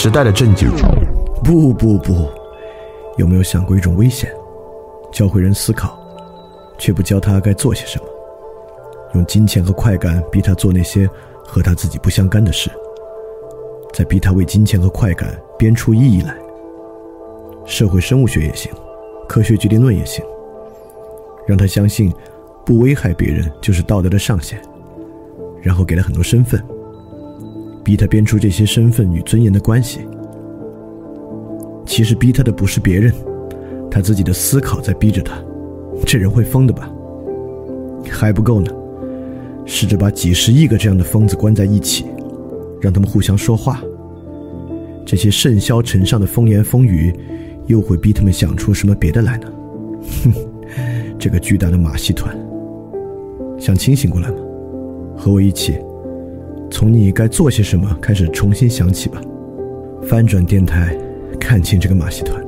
时代的震惊。 不，有没有想过一种危险？教会人思考，却不教他该做些什么，用金钱和快感逼他做那些和他自己不相干的事，再逼他为金钱和快感编出意义来。社会生物学也行，科学决定论也行，让他相信不危害别人就是道德的上限，然后给他很多身份，逼他编出这些身份与尊严的关系。其实逼他的不是别人，他自己的思考在逼着他。这人会疯的吧？还不够呢，试着把几十亿个这样的疯子关在一起，让他们互相说话。这些甚嚣尘上的风言风语又会逼他们想出什么别的来呢？这个巨大的马戏团。想清醒过来吗？和我一起从你该做些什么开始重新想起吧。翻转电台，看清这个马戏团。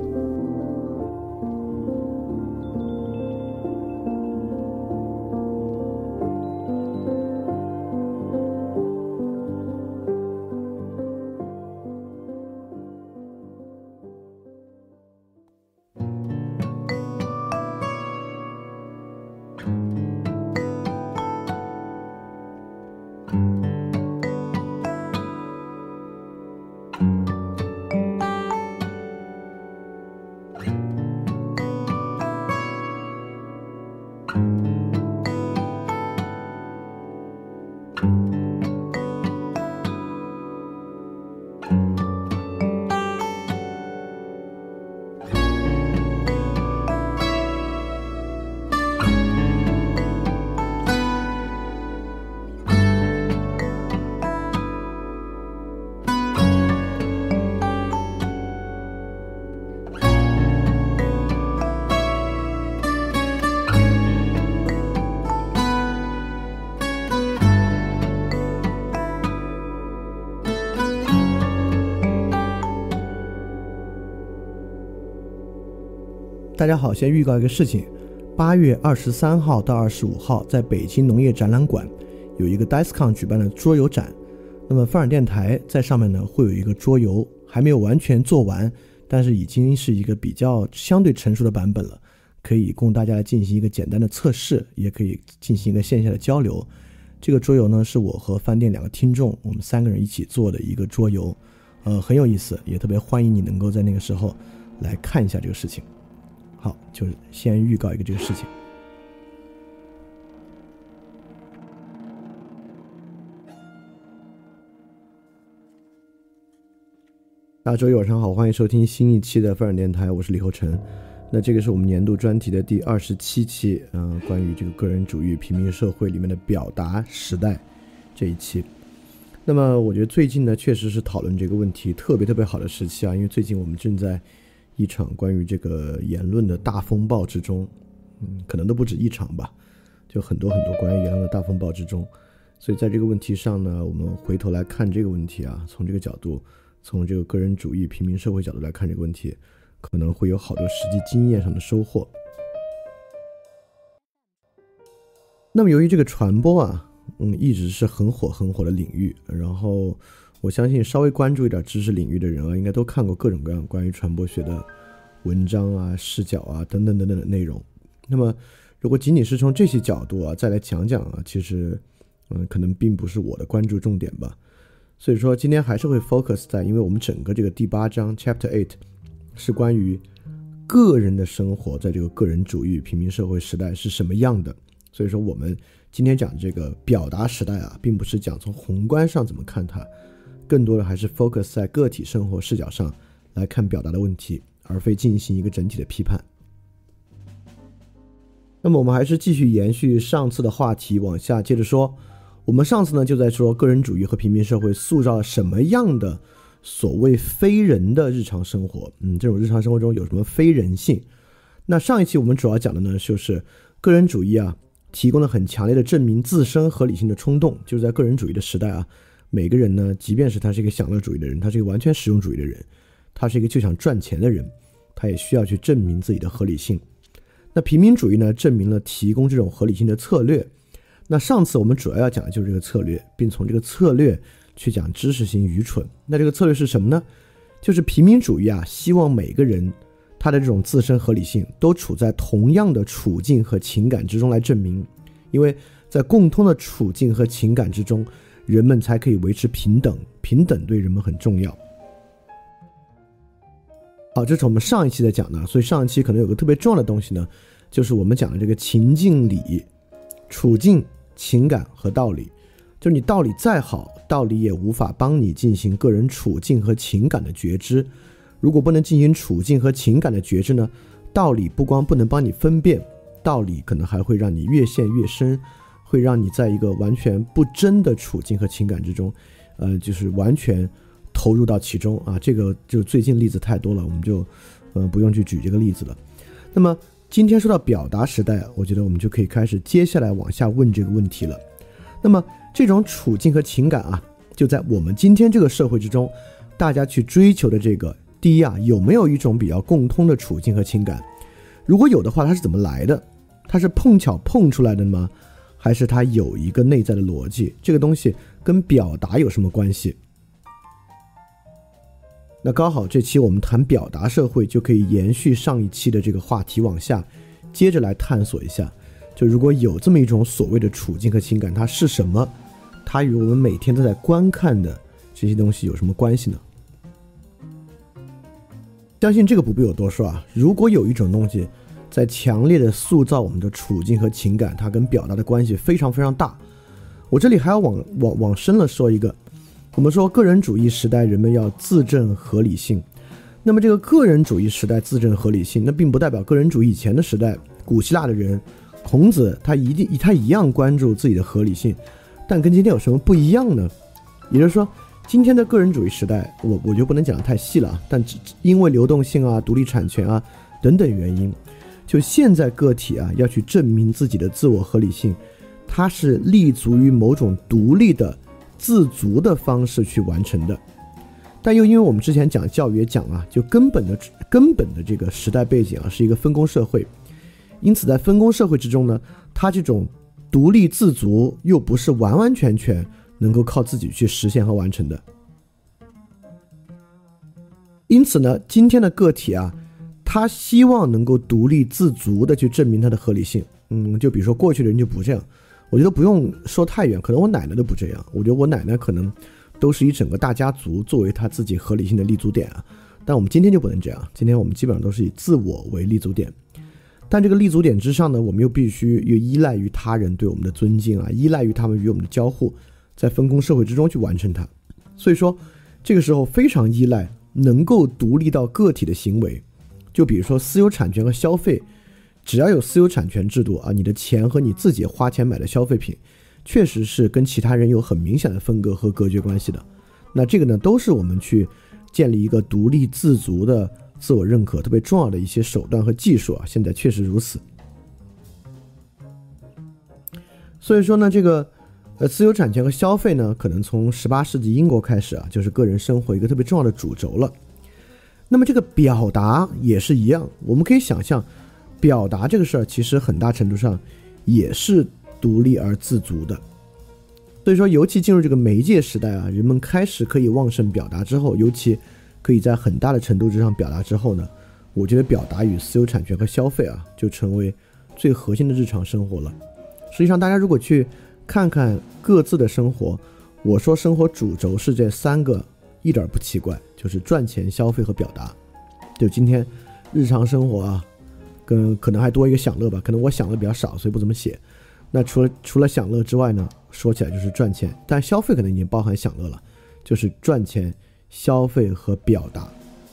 大家好，先预告一个事情，8月23号到25号在北京农业展览馆有一个 DICECON 举办的桌游展。那么翻转电台在上面呢会有一个桌游，还没有完全做完，但是已经是一个比较相对成熟的版本了，可以供大家来进行一个简单的测试，也可以进行一个线下的交流。这个桌游呢是我和饭店2个听众，我们3个人一起做的一个桌游，很有意思，也特别欢迎你能够在那个时候来看一下这个事情。好，就是先预告一个这个事情。大家周一晚上好，欢迎收听新一期的翻转电台，我是李厚成。那这个是我们年度专题的第27期，关于这个个人主义平民社会里面的表达时代这一期。那么我觉得最近呢确实是讨论这个问题特别好的时期啊，因为最近我们正在一场关于这个言论的大风暴之中，可能都不止一场吧，就很多关于言论的大风暴之中。所以在这个问题上呢，我们回头来看这个问题啊，从这个角度，从这个个人主义平民社会角度来看这个问题，可能会有好多实际经验上的收获。那么由于这个传播啊，一直是很火的领域，然后我相信稍微关注一点知识领域的人啊，应该都看过各种各样关于传播学的文章啊、视角啊等等的内容。那么如果仅仅是从这些角度啊再来讲啊，其实可能并不是我的关注重点吧。所以说今天还是会 focus 在，因为我们整个这个第8章 Chapter 8是关于个人的生活在这个个人主义平民社会时代是什么样的。所以说我们今天讲这个表达时代啊，并不是讲从宏观上怎么看它，更多的还是 focus 在个体生活视角上来看表达的问题，而非进行一个整体的批判。那么我们还是继续延续上次的话题往下接着说。我们上次呢就在说个人主义和平民社会塑造了什么样的所谓非人的日常生活，这种日常生活中有什么非人性。那上一期我们主要讲的呢就是个人主义啊提供了很强烈的证明自身合理性的冲动。就是在个人主义的时代啊，每个人呢，即便是他是一个享乐主义的人，他是一个完全实用主义的人，他是一个就想赚钱的人，他也需要去证明自己的合理性。那平民主义呢，证明了提供这种合理性的策略。那上次我们主要讲的就是这个策略，并从这个策略去讲知识型愚蠢。那这个策略是什么呢？ 就是平民主义啊，希望每个人他的这种自身合理性都处在同样的处境和情感之中来证明，因为在共通的处境和情感之中，人们才可以维持平等，平等对人们很重要。好，这是我们上一期在讲的，所以上一期可能有个特别重要的东西呢，就是我们讲的这个情境理、处境、情感和道理。就是你道理再好，道理也无法帮你进行个人处境和情感的觉知。如果不能进行处境和情感的觉知呢，道理不光不能帮你分辨，道理可能还会让你越陷越深，会让你在一个完全不真的处境和情感之中，就是完全投入到其中啊。这个就最近例子太多了，我们就不用去举这个例子了。那么今天说到表达时代，我觉得我们就可以开始接下来往下问这个问题了。那么这种处境和情感啊，就在我们今天这个社会之中，大家去追求的这个，第一啊，有没有一种比较共通的处境和情感？如果有的话，它是怎么来的？它是碰巧碰出来的吗？还是它有一个内在的逻辑？这个东西跟表达有什么关系？那刚好这期我们谈表达社会，就可以延续上一期的这个话题往下接着来探索一下，就如果有这么一种所谓的处境和情感，它是什么？它与我们每天都在观看的这些东西有什么关系呢？相信这个不必我多说啊。如果有一种东西在强烈的塑造我们的处境和情感，它跟表达的关系非常非常大。我这里还要往深了说一个，我们说个人主义时代人们要自证合理性，那么这个个人主义时代自证合理性，那并不代表个人主义以前的时代，古希腊的人孔子他一样关注自己的合理性，但跟今天有什么不一样呢？也就是说，今天的个人主义时代，我就不能讲得太细了，但因为流动性啊、独立产权啊等等原因，就现在个体啊要去证明自己的自我合理性，它是立足于某种独立的、自足的方式去完成的。但又因为我们之前讲教育也讲啊，就根本的这个时代背景啊是一个分工社会，因此在分工社会之中呢，它这种独立自足又不是完完全全能够靠自己去实现和完成的。因此呢，今天的个体啊，他希望能够独立自足的去证明他的合理性。就比如说过去的人就不这样，我觉得不用说太远，可能我奶奶都不这样。我觉得我奶奶可能都是以整个大家族作为他自己合理性的立足点啊，但我们今天就不能这样，今天我们基本上都是以自我为立足点。但这个立足点之上呢，我们又必须又依赖于他人对我们的尊敬啊，依赖于他们与我们的交互，在分工社会之中去完成它。所以说这个时候非常依赖能够独立到个体的行为。就比如说私有产权和消费，只要有私有产权制度啊，你的钱和你自己花钱买的消费品确实是跟其他人有很明显的分割和隔绝关系的。那这个呢，都是我们去建立一个独立自足的自我认可特别重要的一些手段和技术啊，现在确实如此。所以说呢，这个私有产权和消费呢，可能从18世纪英国开始啊，就是个人生活一个特别重要的主轴了。那么这个表达也是一样，我们可以想象，表达这个事儿其实很大程度上也是独立而自足的。所以说，尤其进入这个媒介时代啊，人们开始可以旺盛表达之后，尤其可以在很大的程度之上表达之后呢，我觉得表达与私有产权和消费啊，就成为最核心的日常生活了。实际上，大家如果去看看各自的生活，我说生活主轴是这三个，一点不奇怪，就是赚钱、消费和表达。就今天日常生活啊，可能还多一个享乐吧，可能我享乐比较少，所以不怎么写。那除了享乐之外呢，说起来就是赚钱，但消费可能已经包含享乐了，就是赚钱、消费和表达。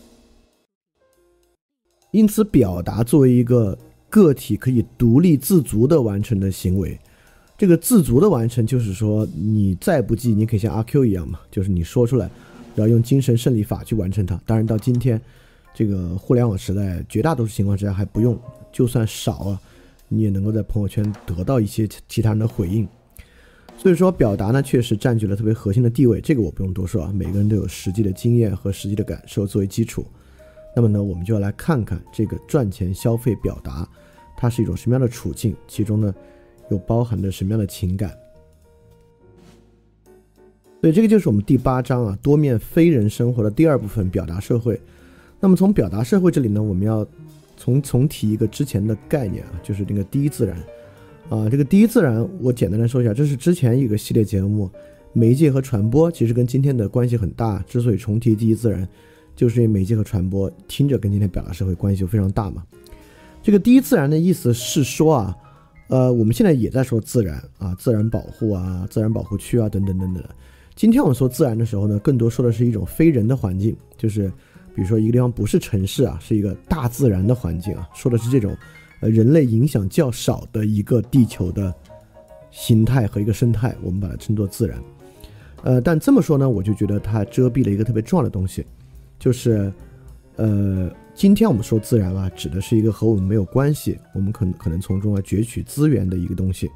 因此表达作为一个个体可以独立自足的完成的行为，这个自足的完成就是说你再不济你可以像阿 Q 一样嘛，就是你说出来然后用精神胜利法去完成它。当然到今天这个互联网时代，绝大多数情况之下还不用，就算少啊，你也能够在朋友圈得到一些其他人的回应。所以说表达呢确实占据了特别核心的地位，这个我不用多说啊，每个人都有实际的经验和实际的感受作为基础。那么呢，我们就要来看看这个赚钱、消费、表达它是一种什么样的处境，其中呢又包含着什么样的情感。 所以这个就是我们第8章啊，多面非人生活的第2部分，表达社会。那么从表达社会这里呢，我们要重提一个之前的概念啊，就是这个第一自然啊。这个第一自然我简单的说一下，这是之前一个系列节目媒介和传播，其实跟今天的关系很大。之所以重提第一自然，就是因为媒介和传播听着跟今天表达社会关系就非常大嘛。这个第一自然的意思是说啊，我们现在也在说自然啊，自然保护啊，自然保护区啊，等等等等的。今天我们说自然的时候呢，更多说的是一种非人的环境，就是比如说一个地方不是城市啊，是一个大自然的环境啊，说的是这种人类影响较少的一个地球的形态和一个生态，我们把它称作自然。但这么说呢，我就觉得它遮蔽了一个特别重要的东西，就是今天我们说自然啊，指的是一个和我们没有关系，我们可能从中攫取资源的一个东西。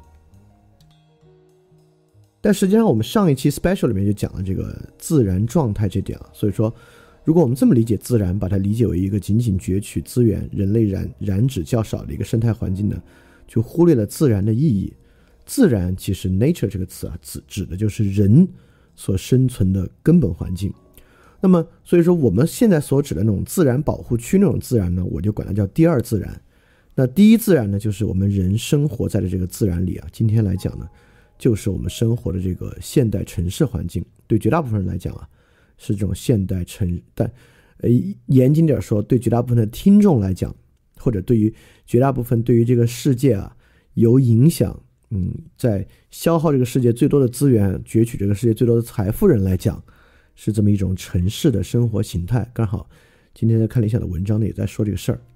但实际上我们上一期 special 里面就讲了这个自然状态这点啊，所以说如果我们这么理解自然，把它理解为一个仅仅攫取资源、人类染指较少的一个生态环境呢，就忽略了自然的意义。自然其实 nature 这个词啊，指的就是人所生存的根本环境。那么所以说我们现在所指的那种自然保护区那种自然呢，我就管它叫第2自然。那第一自然呢，就是我们人生活在的这个自然里啊，今天来讲呢，就是我们生活的这个现代城市环境。对绝大部分人来讲啊，是这种现代但严谨点说，对绝大部分的听众来讲，或者对于绝大部分对于这个世界啊有影响，在消耗这个世界最多的资源、攫取这个世界最多的财富人来讲，是这么一种城市的生活形态。刚好今天在看理想的文章呢，也在说这个事儿。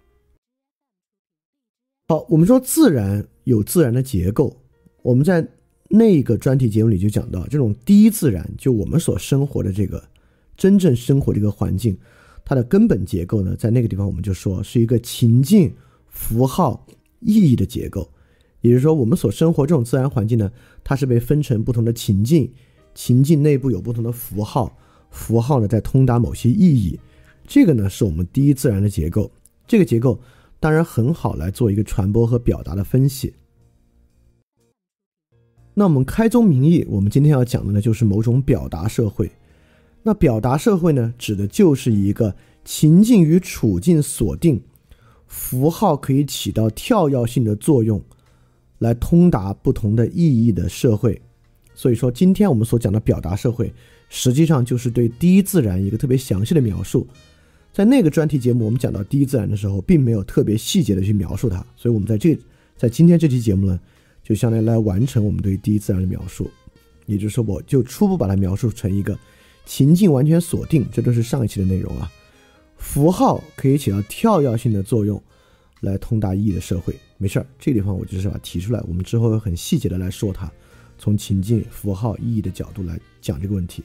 好，我们说自然有自然的结构，我们在那个专题节目里就讲到，这种第一自然，就我们所生活的这个真正生活这个环境，它的根本结构呢，在那个地方我们就说是一个情境、符号、意义的结构。也就是说，我们所生活这种自然环境呢，它是被分成不同的情境，情境内部有不同的符号，符号呢在通达某些意义。这个呢是我们第一自然的结构。这个结构当然很好来做一个传播和表达的分析。那我们开宗明义，我们今天要讲的呢，就是某种表达社会。那表达社会呢，指的就是一个情境与处境锁定，符号可以起到跳跃性的作用，来通达不同的意义的社会。所以说今天我们所讲的表达社会，实际上就是对第一自然一个特别详细的描述。在那个专题节目我们讲到第一自然的时候，并没有特别细节的去描述它，所以我们在今天这期节目呢，就相当于来完成我们对第一自然的描述。也就是说，我就初步把它描述成一个情境完全锁定，这都是上一期的内容啊。符号可以起到跳跃性的作用，来通达意义的社会。没事儿，这个地方我就是把它提出来，我们之后会很细节的来说它，从情境、符号、意义的角度来讲这个问题。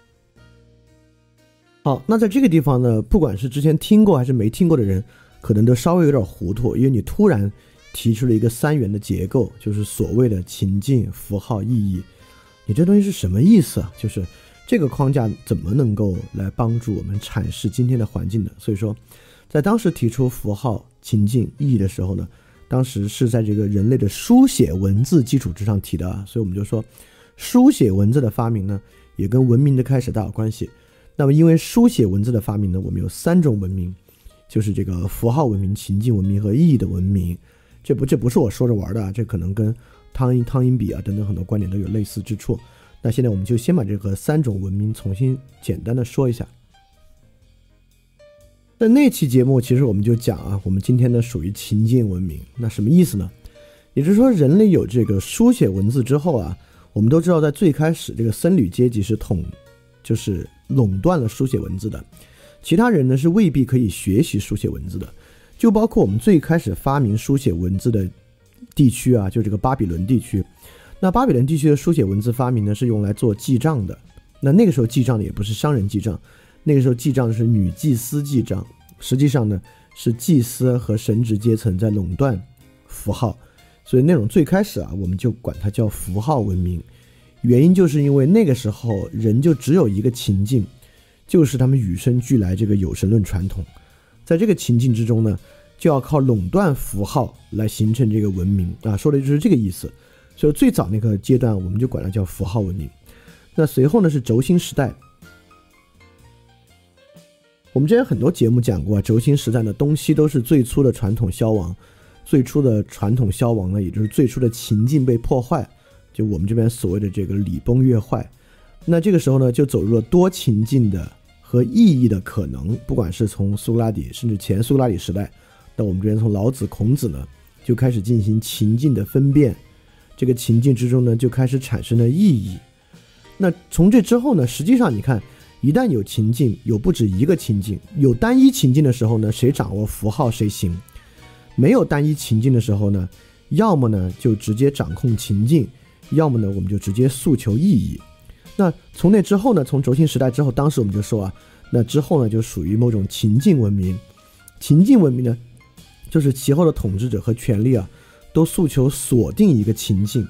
好，那在这个地方呢，不管是之前听过还是没听过的人，可能都稍微有点糊涂，因为你突然提出了一个3元的结构，就是所谓的情境、符号、意义。你这东西是什么意思啊？就是这个框架怎么能够来帮助我们阐释今天的环境的？所以说在当时提出符号、情境、意义的时候呢，当时是在这个人类的书写文字基础之上提的啊，所以我们就说书写文字的发明呢，也跟文明的开始大有关系。那么因为书写文字的发明呢，我们有3种文明，就是这个符号文明、情境文明和意义的文明。这不是我说着玩的，这可能跟汤因比啊等等很多观点都有类似之处。那现在我们就先把这个3种文明重新简单的说一下。在那期节目其实我们就讲啊，我们今天呢属于情境文明。那什么意思呢？也就是说人类有这个书写文字之后啊，我们都知道在最开始这个僧侣阶级是就是垄断了书写文字的，其他人呢是未必可以学习书写文字的。就包括我们最开始发明书写文字的地区啊，就这个巴比伦地区。那巴比伦地区的书写文字发明呢，是用来做记账的。那个时候记账的也不是商人记账，那个时候记账是女祭司记账，实际上呢是祭司和神职阶层在垄断符号，所以那种最开始啊，我们就管它叫符号文明。原因就是因为那个时候人就只有一个情境，就是他们与生俱来这个有神论传统，在这个情境之中呢，就要靠垄断符号来形成这个文明啊，说的就是这个意思。所以最早那个阶段我们就管它叫符号文明。 那随后呢是轴心时代。我们之前很多节目讲过轴心时代呢，东西都是最初的传统消亡，最初的传统消亡呢，也就是最初的情境被破坏，就我们这边所谓的这个礼崩乐坏。那这个时候呢，就走入了多情境的和意义的可能，不管是从苏格拉底甚至前苏格拉底时代，到我们这边从老子孔子呢，就开始进行情境的分辨，这个情境之中呢，就开始产生了意义。那从这之后呢，实际上你看，一旦有情境，有不止一个情境，有单一情境的时候呢，谁掌握符号谁行；没有单一情境的时候呢，要么呢就直接掌控情境，要么呢我们就直接诉求意义。那从那之后呢，从轴心时代之后，当时我们就说那之后呢就属于某种情境文明。情境文明呢，就是其后的统治者和权力都诉求锁定一个情境，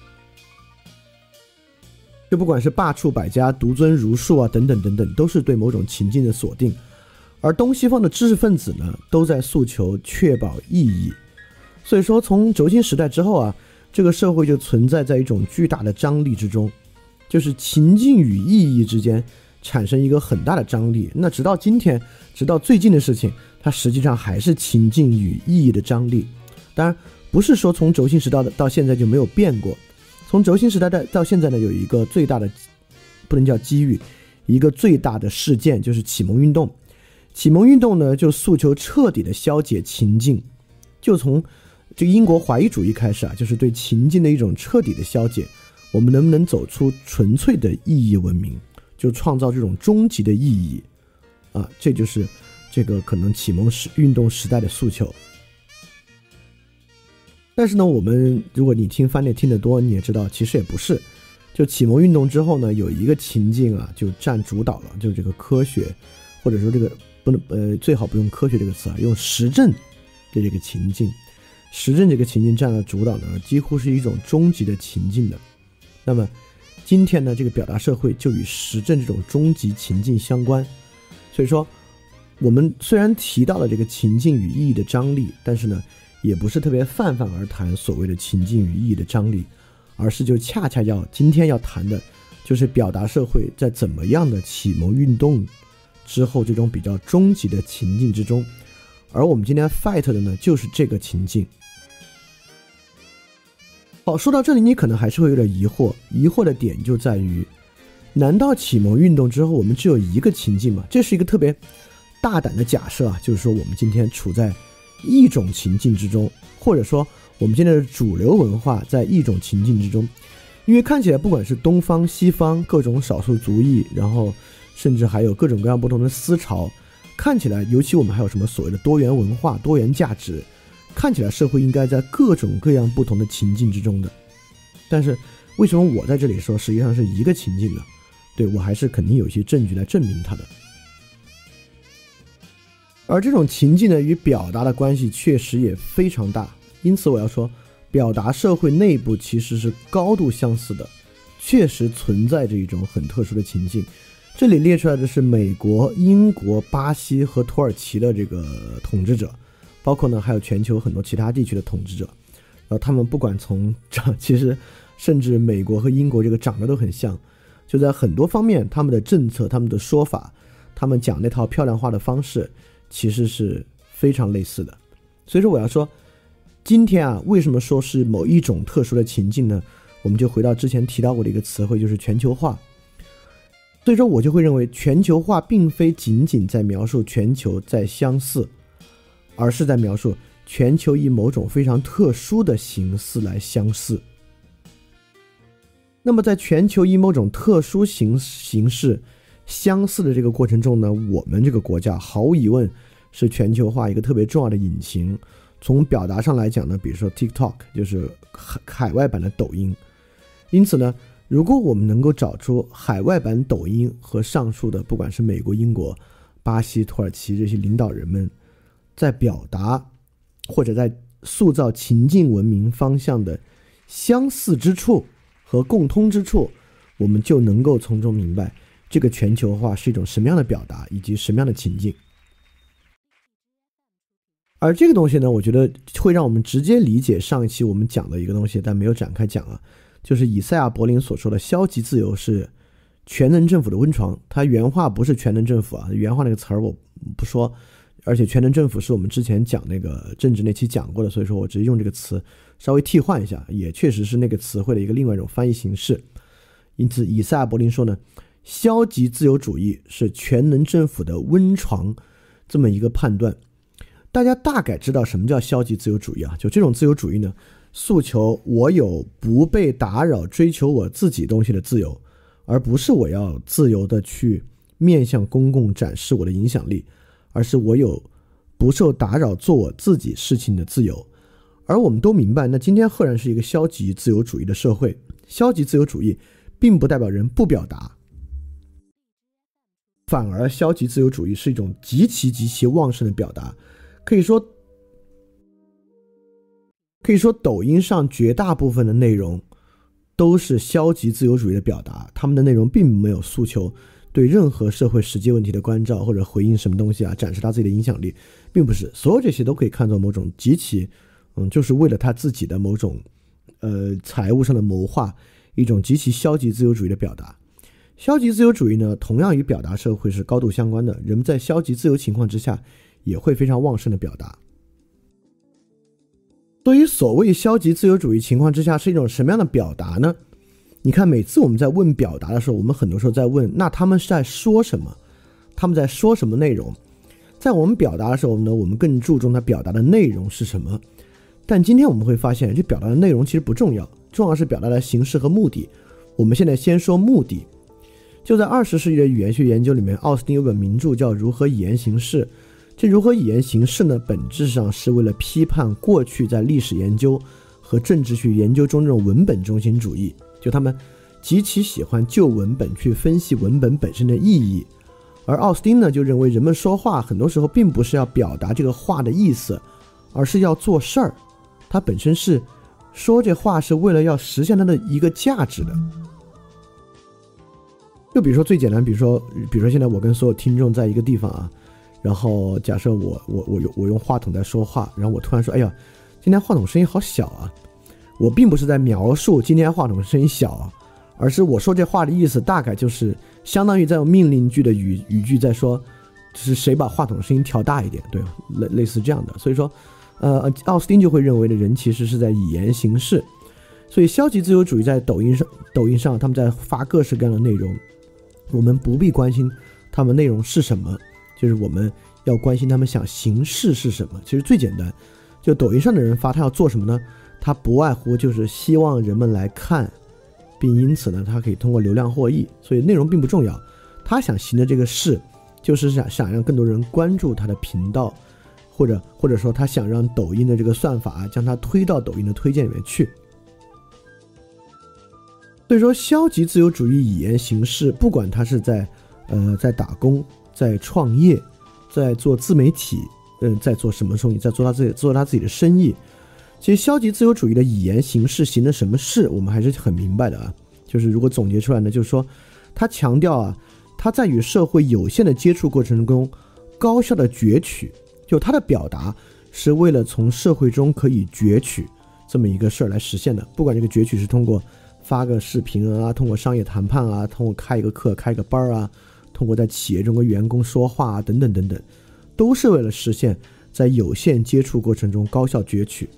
就不管是罢黜百家、独尊儒术等等等等，都是对某种情境的锁定。而东西方的知识分子呢，都在诉求确保意义。所以说从轴心时代之后这个社会就存在在一种巨大的张力之中，就是情境与意义之间产生一个很大的张力。那直到今天，直到最近的事情，它实际上还是情境与意义的张力。当然不是说从轴心时代到现在就没有变过，从轴心时代到现在呢，有一个最大的，不能叫机遇，一个最大的事件就是启蒙运动。启蒙运动呢，就诉求彻底的消解情境，就从这个英国怀疑主义开始就是对情境的一种彻底的消解。我们能不能走出纯粹的意义文明，就创造这种终极的意义这就是这个可能启蒙运动时代的诉求。但是呢，我们如果你听翻译听得多，你也知道其实也不是。就启蒙运动之后呢，有一个情境就占主导了，就这个科学，或者说这个不能最好不用科学这个词用实证的这个情境。实证这个情境占了主导呢，几乎是一种终极的情境的。那么今天呢，这个表达社会就与实证这种终极情境相关。所以说我们虽然提到了这个情境与意义的张力，但是呢也不是特别泛泛而谈所谓的情境与意义的张力，而是就恰恰今天要谈的就是表达社会在怎么样的启蒙运动之后这种比较终极的情境之中，而我们今天 fight 的呢就是这个情境。好，说到这里你可能还是会有点疑惑的点就在于，难道启蒙运动之后我们只有一个情境吗？这是一个特别大胆的假设就是说我们今天处在一种情境之中，或者说我们现在的主流文化在一种情境之中。因为看起来不管是东方西方各种少数族裔，然后甚至还有各种各样不同的思潮，看起来尤其我们还有什么所谓的多元文化、多元价值，看起来社会应该在各种各样不同的情境之中的。但是为什么我在这里说实际上是一个情境呢？对，我还是肯定有一些证据来证明它的。而这种情境呢，与表达的关系确实也非常大，因此我要说，表达社会内部其实是高度相似的，确实存在着一种很特殊的情境。这里列出来的是美国、英国、巴西和土耳其的这个统治者，包括呢还有全球很多其他地区的统治者。他们不管从其实甚至美国和英国这个长得都很像，就在很多方面他们的政策、他们的说法、他们讲那套漂亮话的方式其实是非常类似的。所以说我要说今天为什么说是某一种特殊的情境呢？我们就回到之前提到过的一个词汇，就是全球化。所以说我就会认为全球化并非仅仅在描述全球在相似，而是在描述全球以某种非常特殊的形式来相似。那么在全球以某种特殊形式相似的这个过程中呢，我们这个国家毫无疑问是全球化一个特别重要的引擎。从表达上来讲呢，比如说 TikTok 就是海外版的抖音。因此呢，如果我们能够找出海外版抖音和上述的不管是美国、英国、巴西、土耳其这些领导人们在表达或者在塑造情境文明方向的相似之处和共通之处，我们就能够从中明白这个全球化是一种什么样的表达以及什么样的情境。而这个东西呢，我觉得会让我们直接理解上一期我们讲的一个东西，但没有展开讲就是以赛亚柏林所说的消极自由是全能政府的温床。他原话不是全能政府啊，原话那个词儿我不说，而且全能政府是我们之前讲那个政治那期讲过的，所以说我直接用这个词稍微替换一下，也确实是那个词汇的另外一种翻译形式。因此以赛亚柏林说呢，消极自由主义是全能政府的温床，这么一个判断。大家大概知道什么叫消极自由主义啊？就这种自由主义呢，诉求我有不被打扰追求我自己东西的自由，而不是我要自由的去面向公共展示我的影响力，而是我有不受打扰做我自己事情的自由。而我们都明白，那今天赫然是一个消极自由主义的社会，消极自由主义并不代表人不表达，反而消极自由主义是一种极其旺盛的表达。可以说抖音上绝大部分的内容都是消极自由主义的表达，他们的内容并没有诉求对任何社会实际问题的关照，或者回应什么东西啊，展示他自己的影响力，并不是。所有这些都可以看作某种极其就是为了他自己的某种财务上的谋划，一种极其消极自由主义的表达。消极自由主义呢，同样与表达社会是高度相关的，人们在消极自由情况之下也会非常旺盛的表达。对于所谓消极自由主义情况之下是一种什么样的表达呢？你看每次我们在问表达的时候，我们很多时候在问，那他们是在说什么？他们在说什么内容？在我们表达的时候呢，我们更注重他表达的内容是什么。但今天我们会发现，这表达的内容其实不重要，重要是表达的形式和目的。我们现在先说目的。就在20世纪的语言学研究里面，奥斯汀有本名著叫《如何以言行事》。这如何以言行事呢，本质上是为了批判过去在历史研究和政治学研究中这种文本中心主义，就他们极其喜欢就文本去分析文本本身的意义。而奥斯汀呢，就认为人们说话很多时候并不是要表达这个话的意思，而是要做事儿，它本身是说这话是为了要实现它的一个价值的。就比如说最简单，比如说现在我跟所有听众在一个地方啊，然后假设我用话筒在说话，然后我突然说，哎呀，今天话筒声音好小啊，我并不是在描述今天话筒声音小啊，而是我说这话的意思大概就是相当于在用命令句的语句在说，就是谁把话筒声音调大一点，对吧？类似这样的。所以说奥斯汀就会认为的人其实是在以言行事。所以消极自由主义在抖音上他们在发各式各样的内容，我们不必关心他们内容是什么，就是我们要关心他们想形式是什么。其实最简单，就抖音上的人发他要做什么呢？他不外乎就是希望人们来看，并因此呢他可以通过流量获益，所以内容并不重要。他想行的这个事就是想让更多人关注他的频道，或者说他想让抖音的这个算法将它推到抖音的推荐里面去。所以说消极自由主义以言行事，不管他是在打工，在创业，在做自媒体，在做什么生意，在做他自己的生意，其实消极自由主义的以言行事行的什么事，我们还是很明白的啊。就是如果总结出来呢，就是说他强调啊，他在与社会有限的接触过程中高效的攫取，就他的表达是为了从社会中可以攫取这么一个事儿来实现的。不管这个攫取是通过发个视频啊，通过商业谈判啊，通过开一个课开一个班啊，通过在企业中跟员工说话啊，等等等等，都是为了实现在有限接触过程中高效攫取。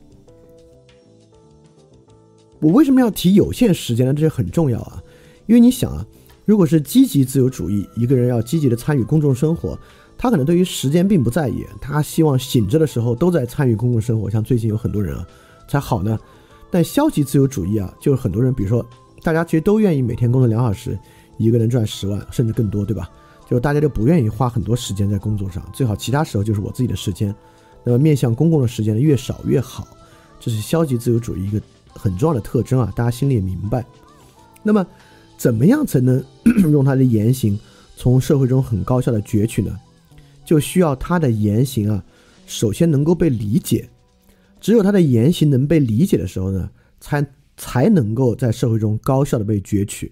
我为什么要提有限时间呢？这是很重要啊，因为你想啊，如果是积极自由主义，一个人要积极的参与公众生活，他可能对于时间并不在意，他希望醒着的时候都在参与公共生活，像最近有很多人啊才好呢。但消极自由主义啊，就是很多人，比如说大家其实都愿意每天工作2小时，一个人赚10万甚至更多，对吧？就是大家就不愿意花很多时间在工作上，最好其他时候就是我自己的时间。那么面向公共的时间呢，越少越好，这是消极自由主义一个很重要的特征啊，大家心里也明白。那么怎么样才能用他的言行从社会中很高效的攫取呢？就需要他的言行啊，首先能够被理解。只有他的言行能被理解的时候呢，才能够在社会中高效的被攫取。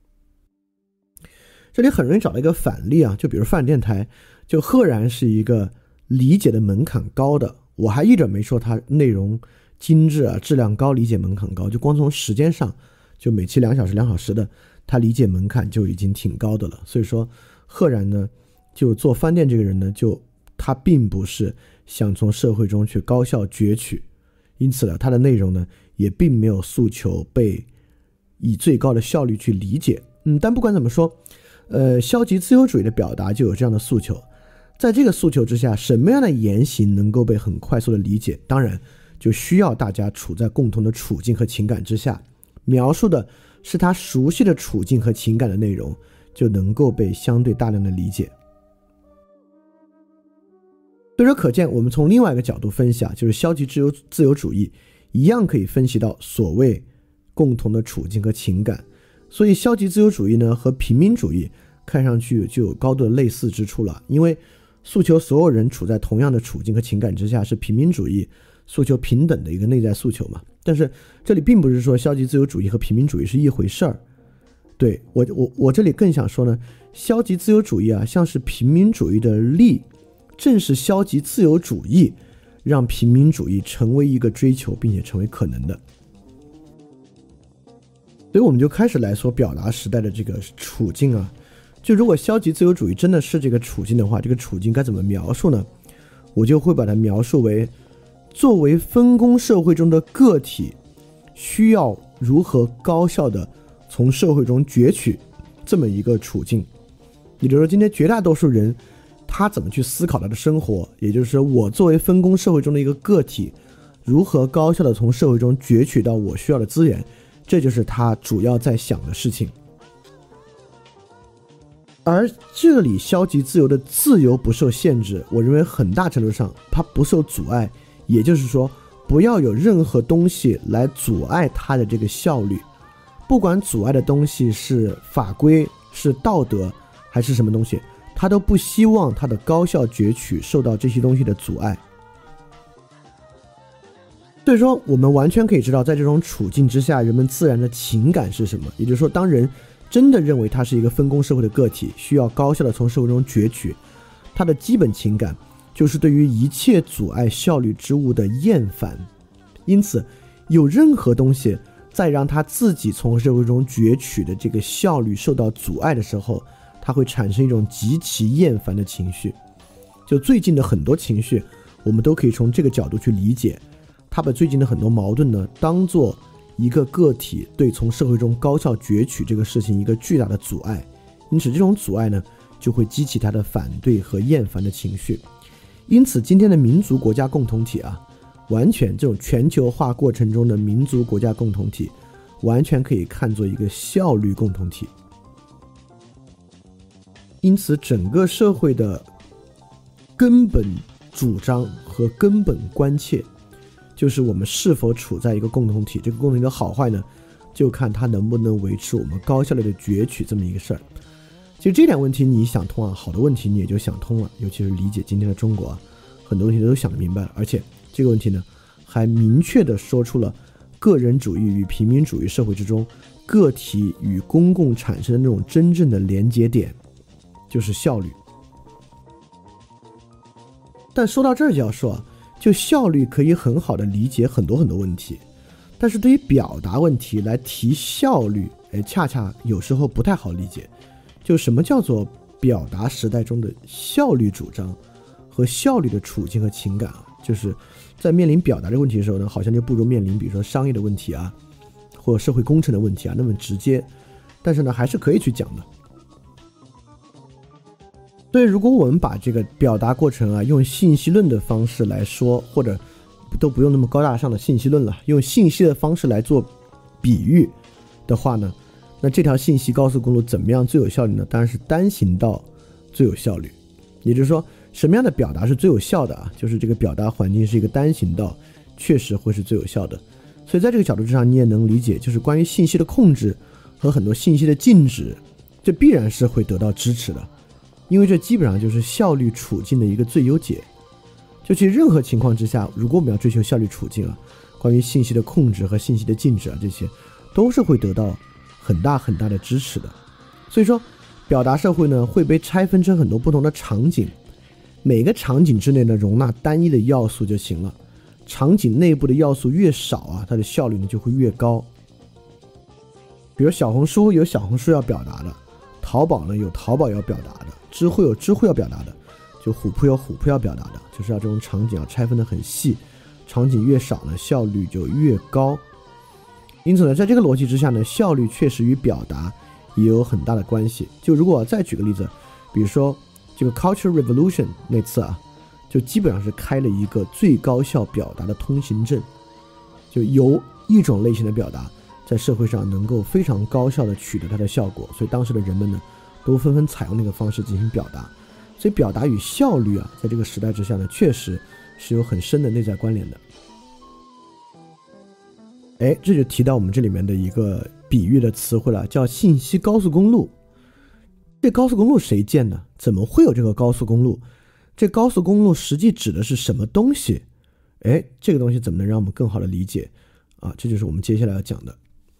这里很容易找到一个反例啊，就比如泛电台，就赫然是一个理解的门槛高的，我还一点没说它内容精致啊，质量高，理解门槛高，就光从时间上，就每期2小时的， 他理解门槛就已经挺高的了。所以说赫然呢，就做饭店这个人呢，他并不是想从社会中去高效攫取，因此呢，他的内容呢也并没有诉求被以最高的效率去理解。但不管怎么说，消极自由主义的表达就有这样的诉求。在这个诉求之下，什么样的言行能够被很快速的理解？当然就需要大家处在共同的处境和情感之下，描述的是他熟悉的处境和情感的内容，就能够被相对大量的理解。所以说可见，我们从另外一个角度分析就是消极自由主义一样可以分析到所谓共同的处境和情感。所以消极自由主义呢和平民主义看上去就有高度的类似之处了，因为诉求所有人处在同样的处境和情感之下是平民主义诉求平等的一个内在诉求嘛。但是这里并不是说消极自由主义和平民主义是一回事儿。对，我这里更想说呢，消极自由主义像是平民主义的例，正是消极自由主义让平民主义成为一个追求并且成为可能的。所以我们就开始来说表达时代的这个处境就如果消极自由主义真的是这个处境的话，这个处境该怎么描述呢？我就会把它描述为作为分工社会中的个体需要如何高效的从社会中攫取这么一个处境。也就是说，今天绝大多数人他怎么去思考他的生活，也就是说我作为分工社会中的一个个体如何高效的从社会中攫取到我需要的资源，这就是他主要在想的事情。而这里消极自由的自由不受限制，我认为很大程度上它不受阻碍，也就是说不要有任何东西来阻碍它的这个效率，不管阻碍的东西是法规是道德还是什么东西，他都不希望他的高效攫取受到这些东西的阻碍。所以说我们完全可以知道，在这种处境之下人们自然的情感是什么。也就是说，当人真的认为他是一个分工社会的个体，需要高效的从社会中攫取，他的基本情感就是对于一切阻碍效率之物的厌烦。因此有任何东西在让他自己从社会中攫取的这个效率受到阻碍的时候，他会产生一种极其厌烦的情绪。就最近的很多情绪我们都可以从这个角度去理解，他把最近的很多矛盾呢当做一个个体对从社会中高效攫取这个事情一个巨大的阻碍，因此这种阻碍呢就会激起他的反对和厌烦的情绪。因此今天的民族国家共同体完全这种全球化过程中的民族国家共同体完全可以看作一个效率共同体。因此整个社会的根本主张和根本关切就是我们是否处在一个共同体，这个共同体的好坏呢就看它能不能维持我们高效率的攫取这么一个事儿。其实这点问题你想通好的问题你也就想通了，尤其是理解今天的中国很多问题都想得明白了，而且这个问题呢还明确地说出了个人主义与平民主义社会之中个体与公共产生的那种真正的连接点，就是效率。但说到这儿就要说就效率可以很好的理解很多很多问题，但是对于表达问题来提效率恰恰有时候不太好理解。就什么叫做表达时代中的效率主张和效率的处境和情感就是在面临表达这个问题的时候呢，好像就不如面临比如说商业的问题或社会工程的问题那么直接，但是呢还是可以去讲的。所以如果我们把这个表达过程用信息论的方式来说，或者都不用那么高大上的信息论了，用信息的方式来做比喻的话呢，那这条信息高速公路怎么样最有效率呢？当然是单行道最有效率。也就是说什么样的表达是最有效的就是这个表达环境是一个单行道，确实会是最有效的。所以在这个角度之上你也能理解，就是关于信息的控制和很多信息的禁止，这必然是会得到支持的，因为这基本上就是效率处境的一个最优解。就其实任何情况之下，如果我们要追求效率处境关于信息的控制和信息的禁止这些都是会得到很大很大的支持的。所以说表达社会呢会被拆分成很多不同的场景，每个场景之内呢容纳单一的要素就行了，场景内部的要素越少它的效率呢就会越高。比比如小红书有小红书要表达的，淘宝呢有淘宝要表达的，知乎有知乎要表达的，就虎扑有虎扑要表达的，就是要这种场景要拆分的很细，场景越少呢效率就越高。因此呢，在这个逻辑之下呢，效率确实与表达也有很大的关系。就如果我再举个例子，比如说这个 Culture Revolution 那次啊，就基本上是开了一个最高效表达的通行证，就由一种类型的表达在社会上能够非常高效的取得它的效果，所以当时的人们呢都纷纷采用那个方式进行表达。所以表达与效率啊，在这个时代之下呢，确实是有很深的内在关联的。这就提到我们这里面的一个比喻的词汇了，叫信息高速公路。这高速公路谁建的？怎么会有这个高速公路？这高速公路实际指的是什么东西？这个东西怎么能让我们更好的理解啊？这就是我们接下来要讲的。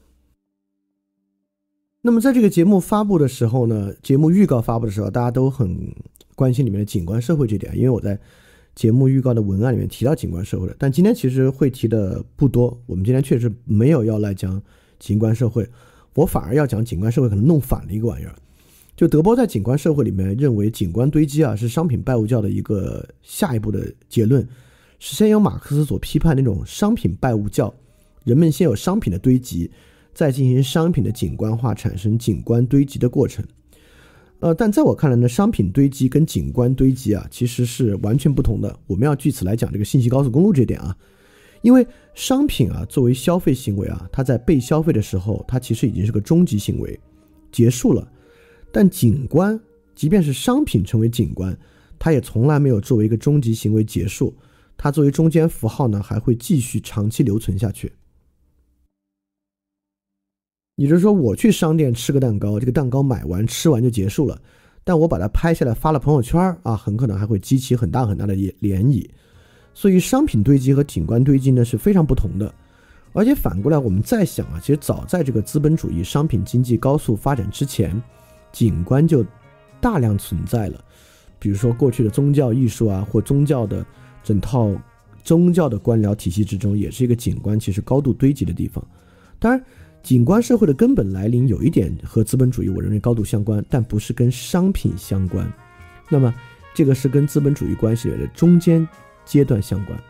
那么在这个节目发布的时候呢，节目预告发布的时候，大家都很关心里面的景观社会这点，因为我在节目预告的文案里面提到景观社会的，但今天其实会提的不多。我们今天确实没有要来讲景观社会，我反而要讲景观社会可能弄反了一个玩意儿。就德波在景观社会里面认为景观堆积啊是商品拜物教的一个下一步的结论，是先由马克思所批判那种商品拜物教，人们先有商品的堆积，再进行商品的景观化，产生景观堆积的过程。但在我看来呢，商品堆积跟景观堆积啊其实是完全不同的。我们要据此来讲这个信息高速公路这点啊，因为商品啊作为消费行为啊，它在被消费的时候，它其实已经是个终极行为，结束了。但景观，即便是商品成为景观，它也从来没有作为一个终极行为结束，它作为中间符号呢，还会继续长期留存下去。也就是说，我去商店吃个蛋糕，这个蛋糕买完吃完就结束了，但我把它拍下来发了朋友圈啊，很可能还会激起很大很大的涟漪。所以商品堆积和景观堆积呢是非常不同的。而且反过来我们再想啊，其实早在这个资本主义商品经济高速发展之前，景观就大量存在了。比如说过去的宗教艺术啊，或宗教的整套宗教的官僚体系之中，也是一个景观其实高度堆积的地方。当然景观社会的根本来临有一点和资本主义我认为高度相关，但不是跟商品相关。那么这个是跟资本主义关系的中间阶段相关。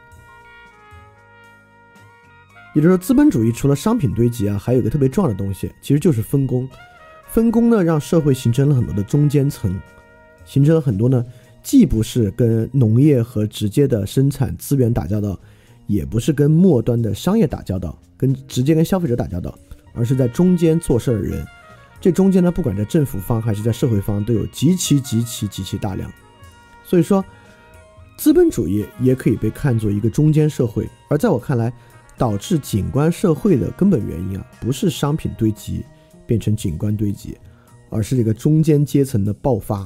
也就是说，资本主义除了商品堆积啊，还有一个特别重要的东西，其实就是分工。分工呢，让社会形成了很多的中间层，形成了很多呢，既不是跟农业和直接的生产资源打交道，也不是跟末端的商业打交道，直接跟消费者打交道，而是在中间做事的人。这中间呢，不管在政府方还是在社会方，都有极其大量。所以说，资本主义也可以被看作一个中间社会。而在我看来，导致景观社会的根本原因啊，不是商品堆积变成景观堆积，而是这个中间阶层的爆发。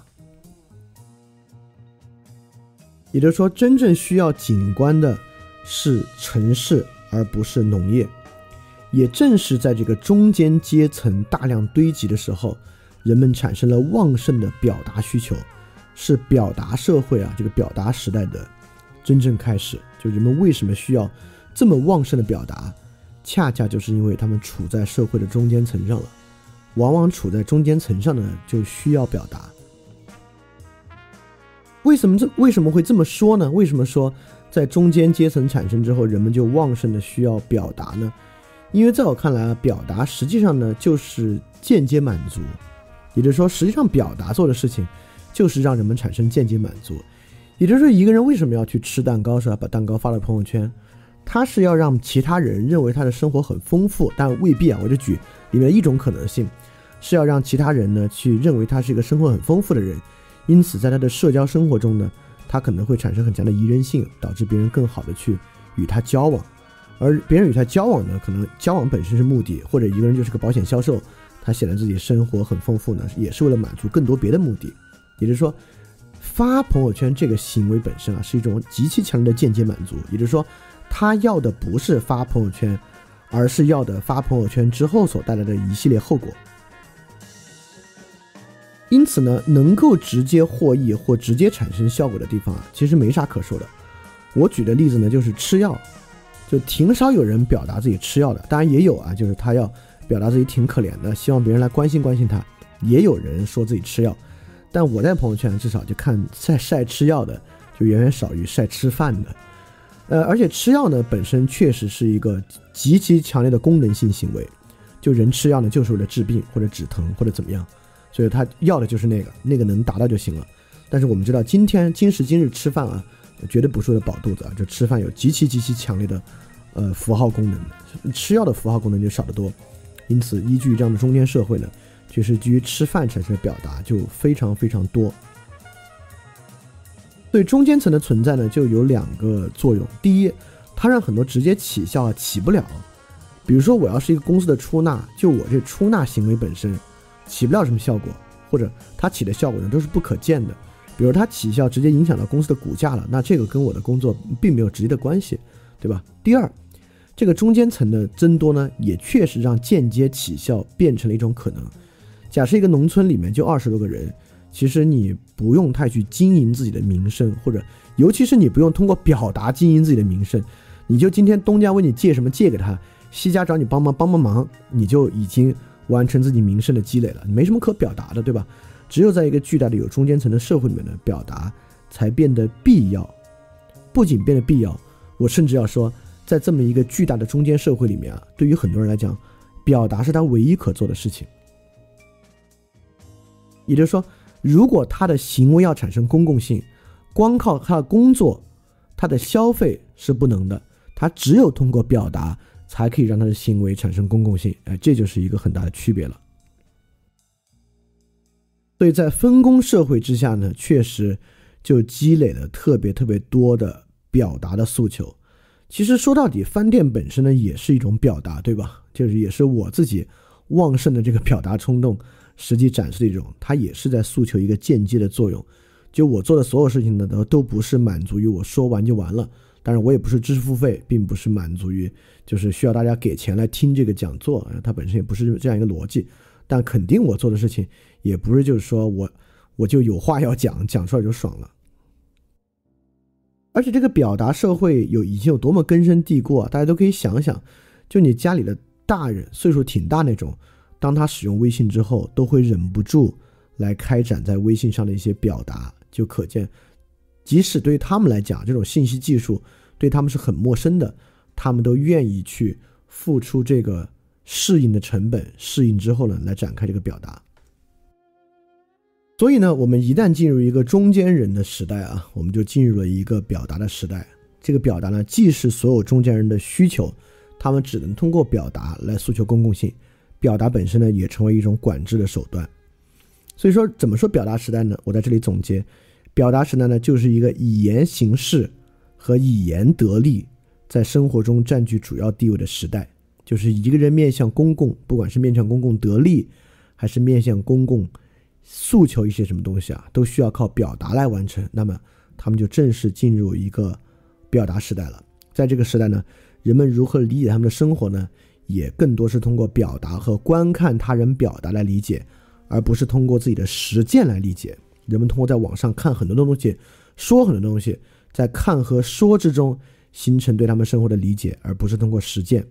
也就是说，真正需要景观的是城市，而不是农业。也正是在这个中间阶层大量堆积的时候，人们产生了旺盛的表达需求，是表达社会啊，这个表达时代的真正开始。就人们为什么需要这么旺盛的表达，恰恰就是因为他们处在社会的中间层上了。往往处在中间层上的就需要表达。为什么会这么说呢？为什么说在中间阶层产生之后，人们就旺盛的需要表达呢？因为在我看来啊，表达实际上呢就是间接满足。也就是说，实际上表达做的事情就是让人们产生间接满足。也就是说，一个人为什么要去吃蛋糕，是吧？把蛋糕发到朋友圈，他是要让其他人认为他的生活很丰富，但未必啊。我就举里面一种可能性，是要让其他人呢去认为他是一个生活很丰富的人，因此在他的社交生活中呢，他可能会产生很强的宜人性，导致别人更好的去与他交往。而别人与他交往呢，可能交往本身是目的，或者一个人就是个保险销售，他显得自己生活很丰富呢，也是为了满足更多别的目的。也就是说，发朋友圈这个行为本身啊，是一种极其强烈的间接满足。也就是说，他要的不是发朋友圈，而是要的发朋友圈之后所带来的一系列后果。因此呢，能够直接获益或直接产生效果的地方啊，其实没啥可说的。我举的例子呢，就是吃药，就挺少有人表达自己吃药的，当然也有啊，就是他要表达自己挺可怜的，希望别人来关心关心他。也有人说自己吃药，但我在朋友圈至少就看晒吃药的就远远少于晒吃饭的。而且吃药呢本身确实是一个极其强烈的功能性行为，就人吃药呢就是为了治病或者止疼或者怎么样，所以他要的就是那个能达到就行了。但是我们知道今时今日吃饭啊，绝对不是为了饱肚子啊，就吃饭有极其强烈的符号功能，吃药的符号功能就少得多。因此依据这样的中间社会呢，确实基于吃饭产生的表达就非常多。对中间层的存在呢，就有2个作用。第一，它让很多直接起效起不了。比如说我要是一个公司的出纳，就我这出纳行为本身起不了什么效果，或者它起的效果呢都是不可见的。比如它起效直接影响到公司的股价了，那这个跟我的工作并没有直接的关系，对吧？第二，这个中间层的增多呢，也确实让间接起效变成了一种可能。假设一个农村里面就20多个人，其实你不用太去经营自己的名声，或者尤其是你不用通过表达经营自己的名声，你就今天东家问你借什么借给他，西家找你帮忙，你就已经完成自己名声的积累了，没什么可表达的，对吧？只有在一个巨大的有中间层的社会里面的表达才变得必要。不仅变得必要，我甚至要说，在这么一个巨大的中间社会里面啊，对于很多人来讲，表达是他唯一可做的事情。也就是说，如果他的行为要产生公共性，光靠他的工作、他的消费是不能的，他只有通过表达才可以让他的行为产生公共性。这就是一个很大的区别了。所以在分工社会之下呢，确实就积累了特别多的表达的诉求。其实说到底，饭店本身呢也是一种表达，对吧？就是也是我自己旺盛的这个表达冲动实际展示的一种，它也是在诉求一个间接的作用。就我做的所有事情呢，都不是满足于我说完就完了。当然我也不是知识付费，并不是满足于就是需要大家给钱来听这个讲座，它本身也不是这样一个逻辑。但肯定我做的事情也不是就是说我就有话要讲出来就爽了。而且这个表达社会已经有多么根深蒂固啊，大家都可以想想，就你家里的大人岁数挺大那种，当他使用微信之后都会忍不住来开展在微信上的一些表达，就可见即使对于他们来讲这种信息技术对他们是很陌生的，他们都愿意去付出这个适应的成本，适应之后呢来展开这个表达。所以呢，我们一旦进入一个中间人的时代啊，我们就进入了一个表达的时代。这个表达呢，既是所有中间人的需求，他们只能通过表达来诉求公共性，表达本身呢也成为一种管制的手段。所以说怎么说表达时代呢？我在这里总结，表达时代呢就是一个以言行事和以言得利在生活中占据主要地位的时代。就是一个人面向公共，不管是面向公共得利还是面向公共诉求一些什么东西啊，都需要靠表达来完成，那么他们就正式进入一个表达时代了。在这个时代呢，人们如何理解他们的生活呢，也更多是通过表达和观看他人表达来理解，而不是通过自己的实践来理解。人们通过在网上看很多东西，说很多东西，在看和说之中形成对他们生活的理解，而不是通过实践。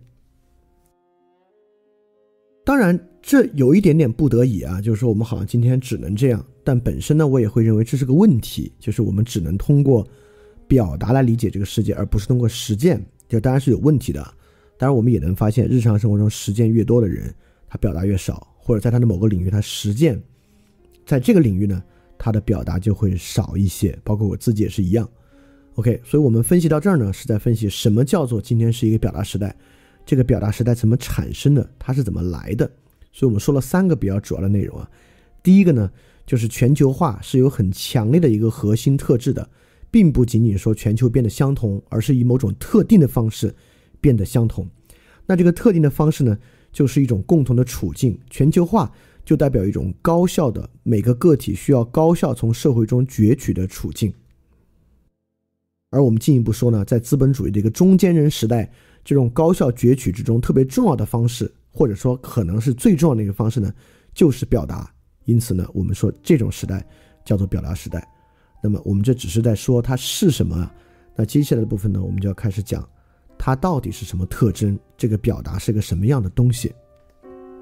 当然这有一点点不得已啊，就是说我们好像今天只能这样，但本身呢我也会认为这是个问题，就是我们只能通过表达来理解这个世界，而不是通过实践，这当然是有问题的。当然我们也能发现日常生活中实践越多的人，他表达越少，或者在他的某个领域他实践在这个领域呢，他的表达就会少一些，包括我自己也是一样。 OK， 所以我们分析到这儿呢，是在分析什么叫做今天是一个表达时代，这个表达时代怎么产生的，它是怎么来的。所以我们说了3个比较主要的内容啊。第一个呢，就是全球化是有很强烈的一个核心特质的，并不仅仅说全球变得相同，而是以某种特定的方式变得相同。那这个特定的方式呢，就是一种共同的处境。全球化就代表一种高效的，每个个体需要高效从社会中攫取的处境。而我们进一步说呢，在资本主义的一个中间人时代，这种高效攫取之中特别重要的方式，或者说可能是最重要的一个方式呢，就是表达。因此呢，我们说这种时代叫做表达时代。那么我们这只是在说它是什么啊？那接下来的部分呢，我们就要开始讲它到底是什么特征，这个表达是个什么样的东西。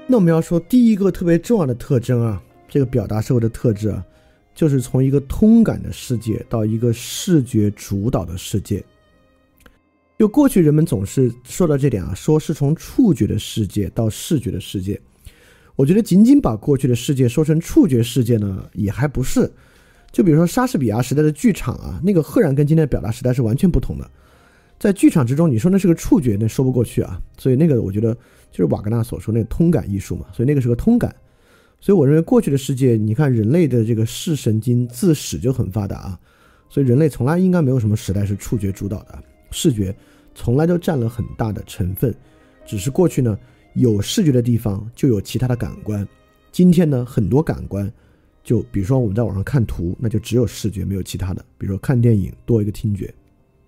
那我们要说第一个特别重要的特征啊，这个表达社会的特质啊，就是从一个通感的世界到一个视觉主导的世界。就过去人们总是说到这点啊，说是从触觉的世界到视觉的世界。我觉得仅仅把过去的世界说成触觉世界呢，也还不是。就比如说莎士比亚时代的剧场啊，那个赫然跟今天的表达时代是完全不同的。在剧场之中，你说那是个触觉，那说不过去啊。所以那个我觉得就是瓦格纳所说那个通感艺术嘛，所以那个是个通感。所以我认为过去的世界，你看人类的这个视神经自始就很发达啊，所以人类从来应该没有什么时代是触觉主导的，视觉从来都占了很大的成分。只是过去呢，有视觉的地方就有其他的感官，今天呢很多感官就比如说我们在网上看图，那就只有视觉没有其他的，比如说看电影多一个听觉。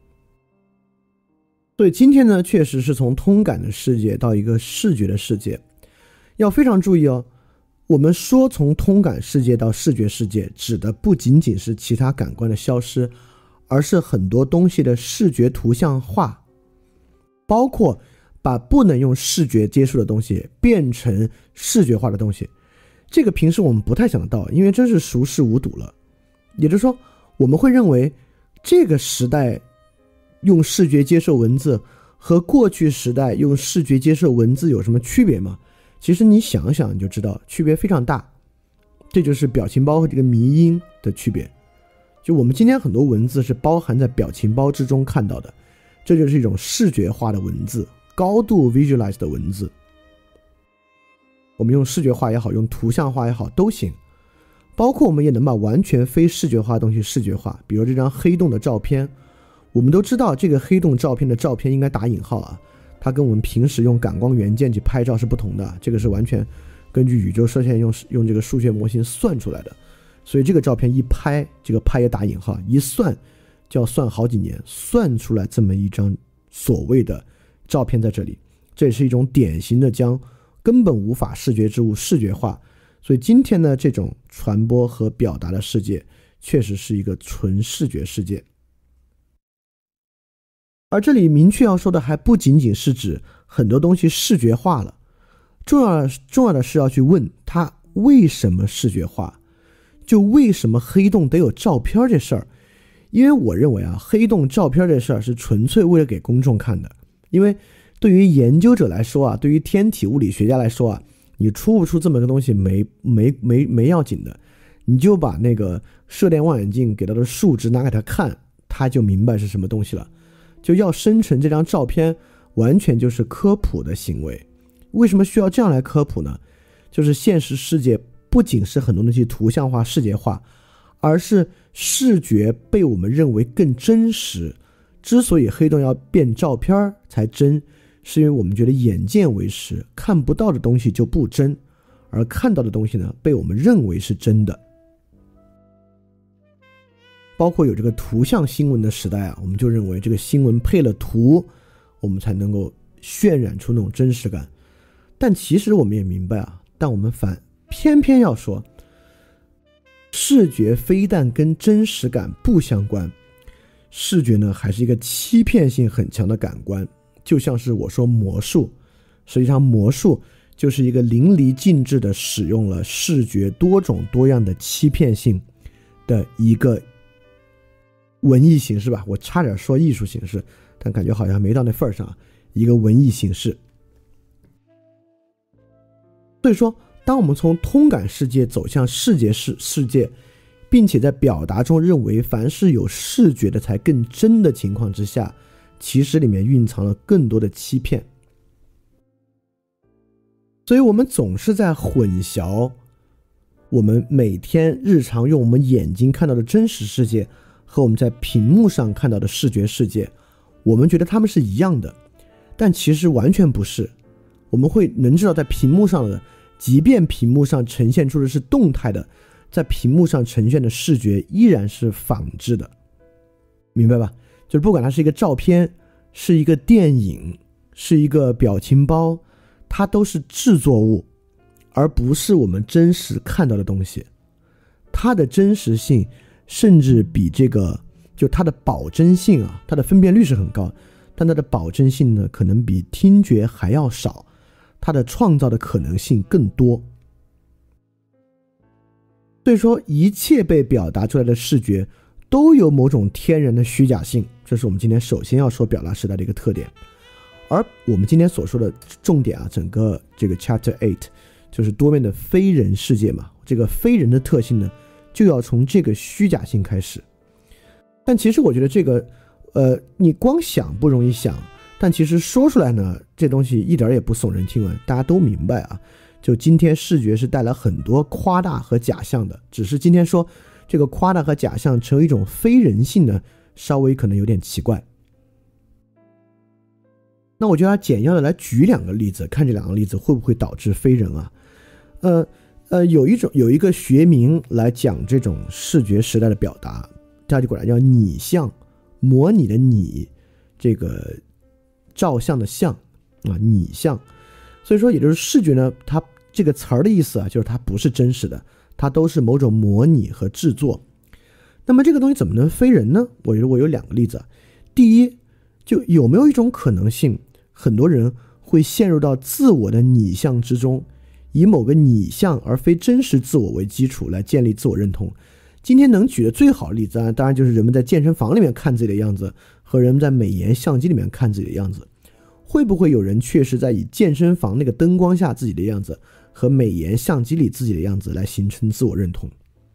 所以今天呢确实是从通感的世界到一个视觉的世界。要非常注意哦，我们说从通感世界到视觉世界，指的不仅仅是其他感官的消失，而是很多东西的视觉图像化，包括把不能用视觉接触的东西变成视觉化的东西。这个平时我们不太想得到，因为真是熟视无睹了。也就是说，我们会认为这个时代用视觉接受文字和过去时代用视觉接受文字有什么区别吗？其实你想想你就知道区别非常大。这就是表情包和这个迷因的区别。就我们今天很多文字是包含在表情包之中看到的，这就是一种视觉化的文字，高度 visualize 的文字。我们用视觉化也好，用图像化也好都行，包括我们也能把完全非视觉化的东西视觉化。比如这张黑洞的照片，我们都知道这个黑洞照片的照片应该打引号啊，它跟我们平时用感光元件去拍照是不同的，这个是完全根据宇宙射线用这个数学模型算出来的。所以这个照片一拍，这个拍也打引号，一算就要算好几年，算出来这么一张所谓的照片在这里。这也是一种典型的将根本无法视觉之物视觉化。所以今天呢，这种传播和表达的世界确实是一个纯视觉世界。而这里明确要说的还不仅仅是指很多东西视觉化了，重要的是要去问它为什么视觉化，就为什么黑洞得有照片这事儿。因为我认为啊，黑洞照片这事儿是纯粹为了给公众看的。因为对于研究者来说啊，对于天体物理学家来说啊，你出不出这么个东西没要紧的，你就把那个射电望远镜给它的数值拿给他看，他就明白是什么东西了。就要生成这张照片完全就是科普的行为。为什么需要这样来科普呢？就是现实世界不仅是很多东西图像化视觉化，而是视觉被我们认为更真实。之所以黑洞要变照片才真，是因为我们觉得眼见为实，看不到的东西就不真，而看到的东西呢，被我们认为是真的。包括有这个图像新闻的时代啊，我们就认为这个新闻配了图，我们才能够渲染出那种真实感。但其实我们也明白啊，但我们偏偏要说，视觉非但跟真实感不相关，视觉呢还是一个欺骗性很强的感官。就像是我说魔术，实际上魔术就是一个淋漓尽致的使用了视觉多种多样的欺骗性的一个文艺形式吧，我差点说艺术形式，但感觉好像没到那份上，一个文艺形式。所以说，当我们从通感世界走向视觉世界，并且在表达中认为凡是有视觉的才更真的情况之下，其实里面蕴藏了更多的欺骗。所以我们总是在混淆我们每天日常用我们眼睛看到的真实世界和我们在屏幕上看到的视觉世界，我们觉得它们是一样的，但其实完全不是。我们能知道在屏幕上的，即便屏幕上呈现出的是动态的，在屏幕上呈现的视觉依然是仿制的，明白吧？就是不管它是一个照片，是一个电影，是一个表情包，它都是制作物，而不是我们真实看到的东西。它的真实性甚至比这个，就它的保真性啊，它的分辨率是很高，但它的保真性呢，可能比听觉还要少。 它的创造的可能性更多。所以说一切被表达出来的视觉都有某种天然的虚假性，这是我们今天首先要说表达时代的一个特点。而我们今天所说的重点啊，整个这个 Chapter 8就是多面的非人世界嘛，这个非人的特性呢就要从这个虚假性开始。但其实我觉得这个你光想不容易想，但其实说出来呢，这东西一点也不耸人听闻，大家都明白啊。就今天视觉是带来很多夸大和假象的，只是今天说这个夸大和假象成为一种非人性呢，稍微可能有点奇怪。那我就要简要的来举两个例子，看这两个例子会不会导致非人啊。有一个学名来讲这种视觉时代的表达，它就管它叫拟像，模拟的拟，这个照相的像啊，拟像。所以说也就是视觉呢，它这个词儿的意思啊，就是它不是真实的，它都是某种模拟和制作。那么这个东西怎么能非人呢？我觉得我有两个例子。第一，就有没有一种可能性，很多人会陷入到自我的拟像之中，以某个拟像而非真实自我为基础来建立自我认同。今天能举的最好的例子啊，当然就是人们在健身房里面看自己的样子和人们在美颜相机里面看自己的样子。会不会有人确实在以健身房那个灯光下自己的样子和美颜相机里自己的样子来形成自我认同？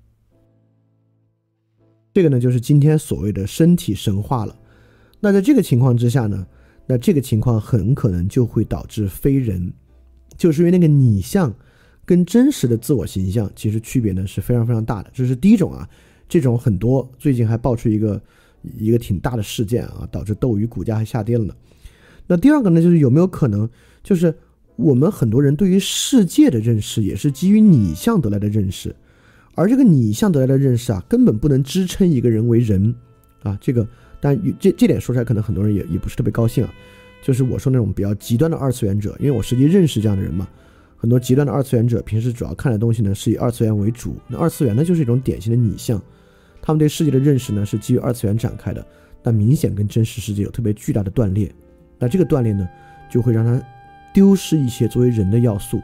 这个呢就是今天所谓的身体神话了。那在这个情况之下呢，那这个情况很可能就会导致非人，就是因为那个拟像跟真实的自我形象其实区别呢是非常非常大的。这是第一种啊，这种很多最近还爆出一个挺大的事件啊，导致斗鱼股价还下跌了呢。那第二个呢，就是有没有可能，就是我们很多人对于世界的认识也是基于拟像得来的认识，而这个拟像得来的认识啊，根本不能支撑一个人为人啊。这个，但这点说出来，可能很多人也不是特别高兴啊。就是我说那种比较极端的二次元者，因为我实际认识这样的人嘛，很多极端的二次元者平时主要看的东西呢是以二次元为主，那二次元呢就是一种典型的拟像，他们对世界的认识呢是基于二次元展开的，但明显跟真实世界有特别巨大的断裂。那这个断裂呢，就会让他丢失一些作为人的要素。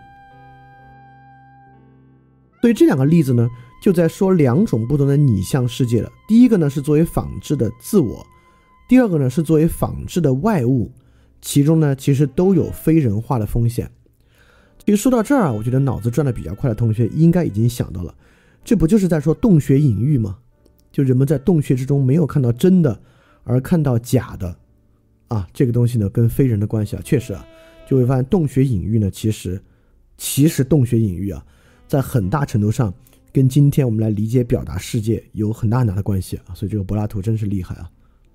所以这两个例子呢，就在说两种不同的拟像世界了。第一个呢是作为仿制的自我，第二个呢是作为仿制的外物，其中呢其实都有非人化的风险。其实说到这儿啊，我觉得脑子转得比较快的同学应该已经想到了，这不就是在说洞穴隐喻吗？就人们在洞穴之中没有看到真的，而看到假的啊，这个东西呢跟非人的关系啊，确实啊，就会发现洞穴隐喻呢，其实洞穴隐喻啊，在很大程度上跟今天我们来理解表达世界有很大的关系啊，所以这个柏拉图真是厉害啊。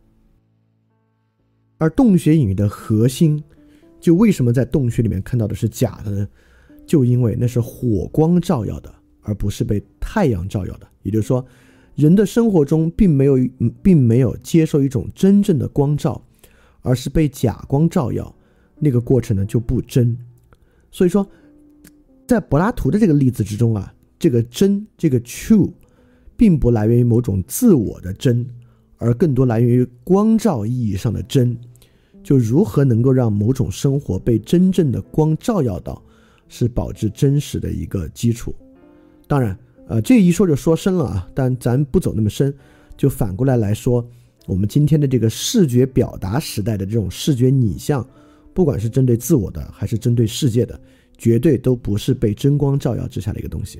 而洞穴隐喻的核心，就为什么在洞穴里面看到的是假的呢？就因为那是火光照耀的，而不是被太阳照耀的。也就是说，人的生活中并没有接受一种真正的光照，而是被假光照耀，那个过程呢就不真。所以说在柏拉图的这个例子之中啊，这个真，这个 true 并不来源于某种自我的真，而更多来源于光照意义上的真。就如何能够让某种生活被真正的光照耀到，是保持真实的一个基础。当然这一说就说深了啊，但咱不走那么深，就反过来说，我们今天的这个视觉表达时代的这种视觉拟像，不管是针对自我的还是针对世界的，绝对都不是被真光照耀之下的一个东西。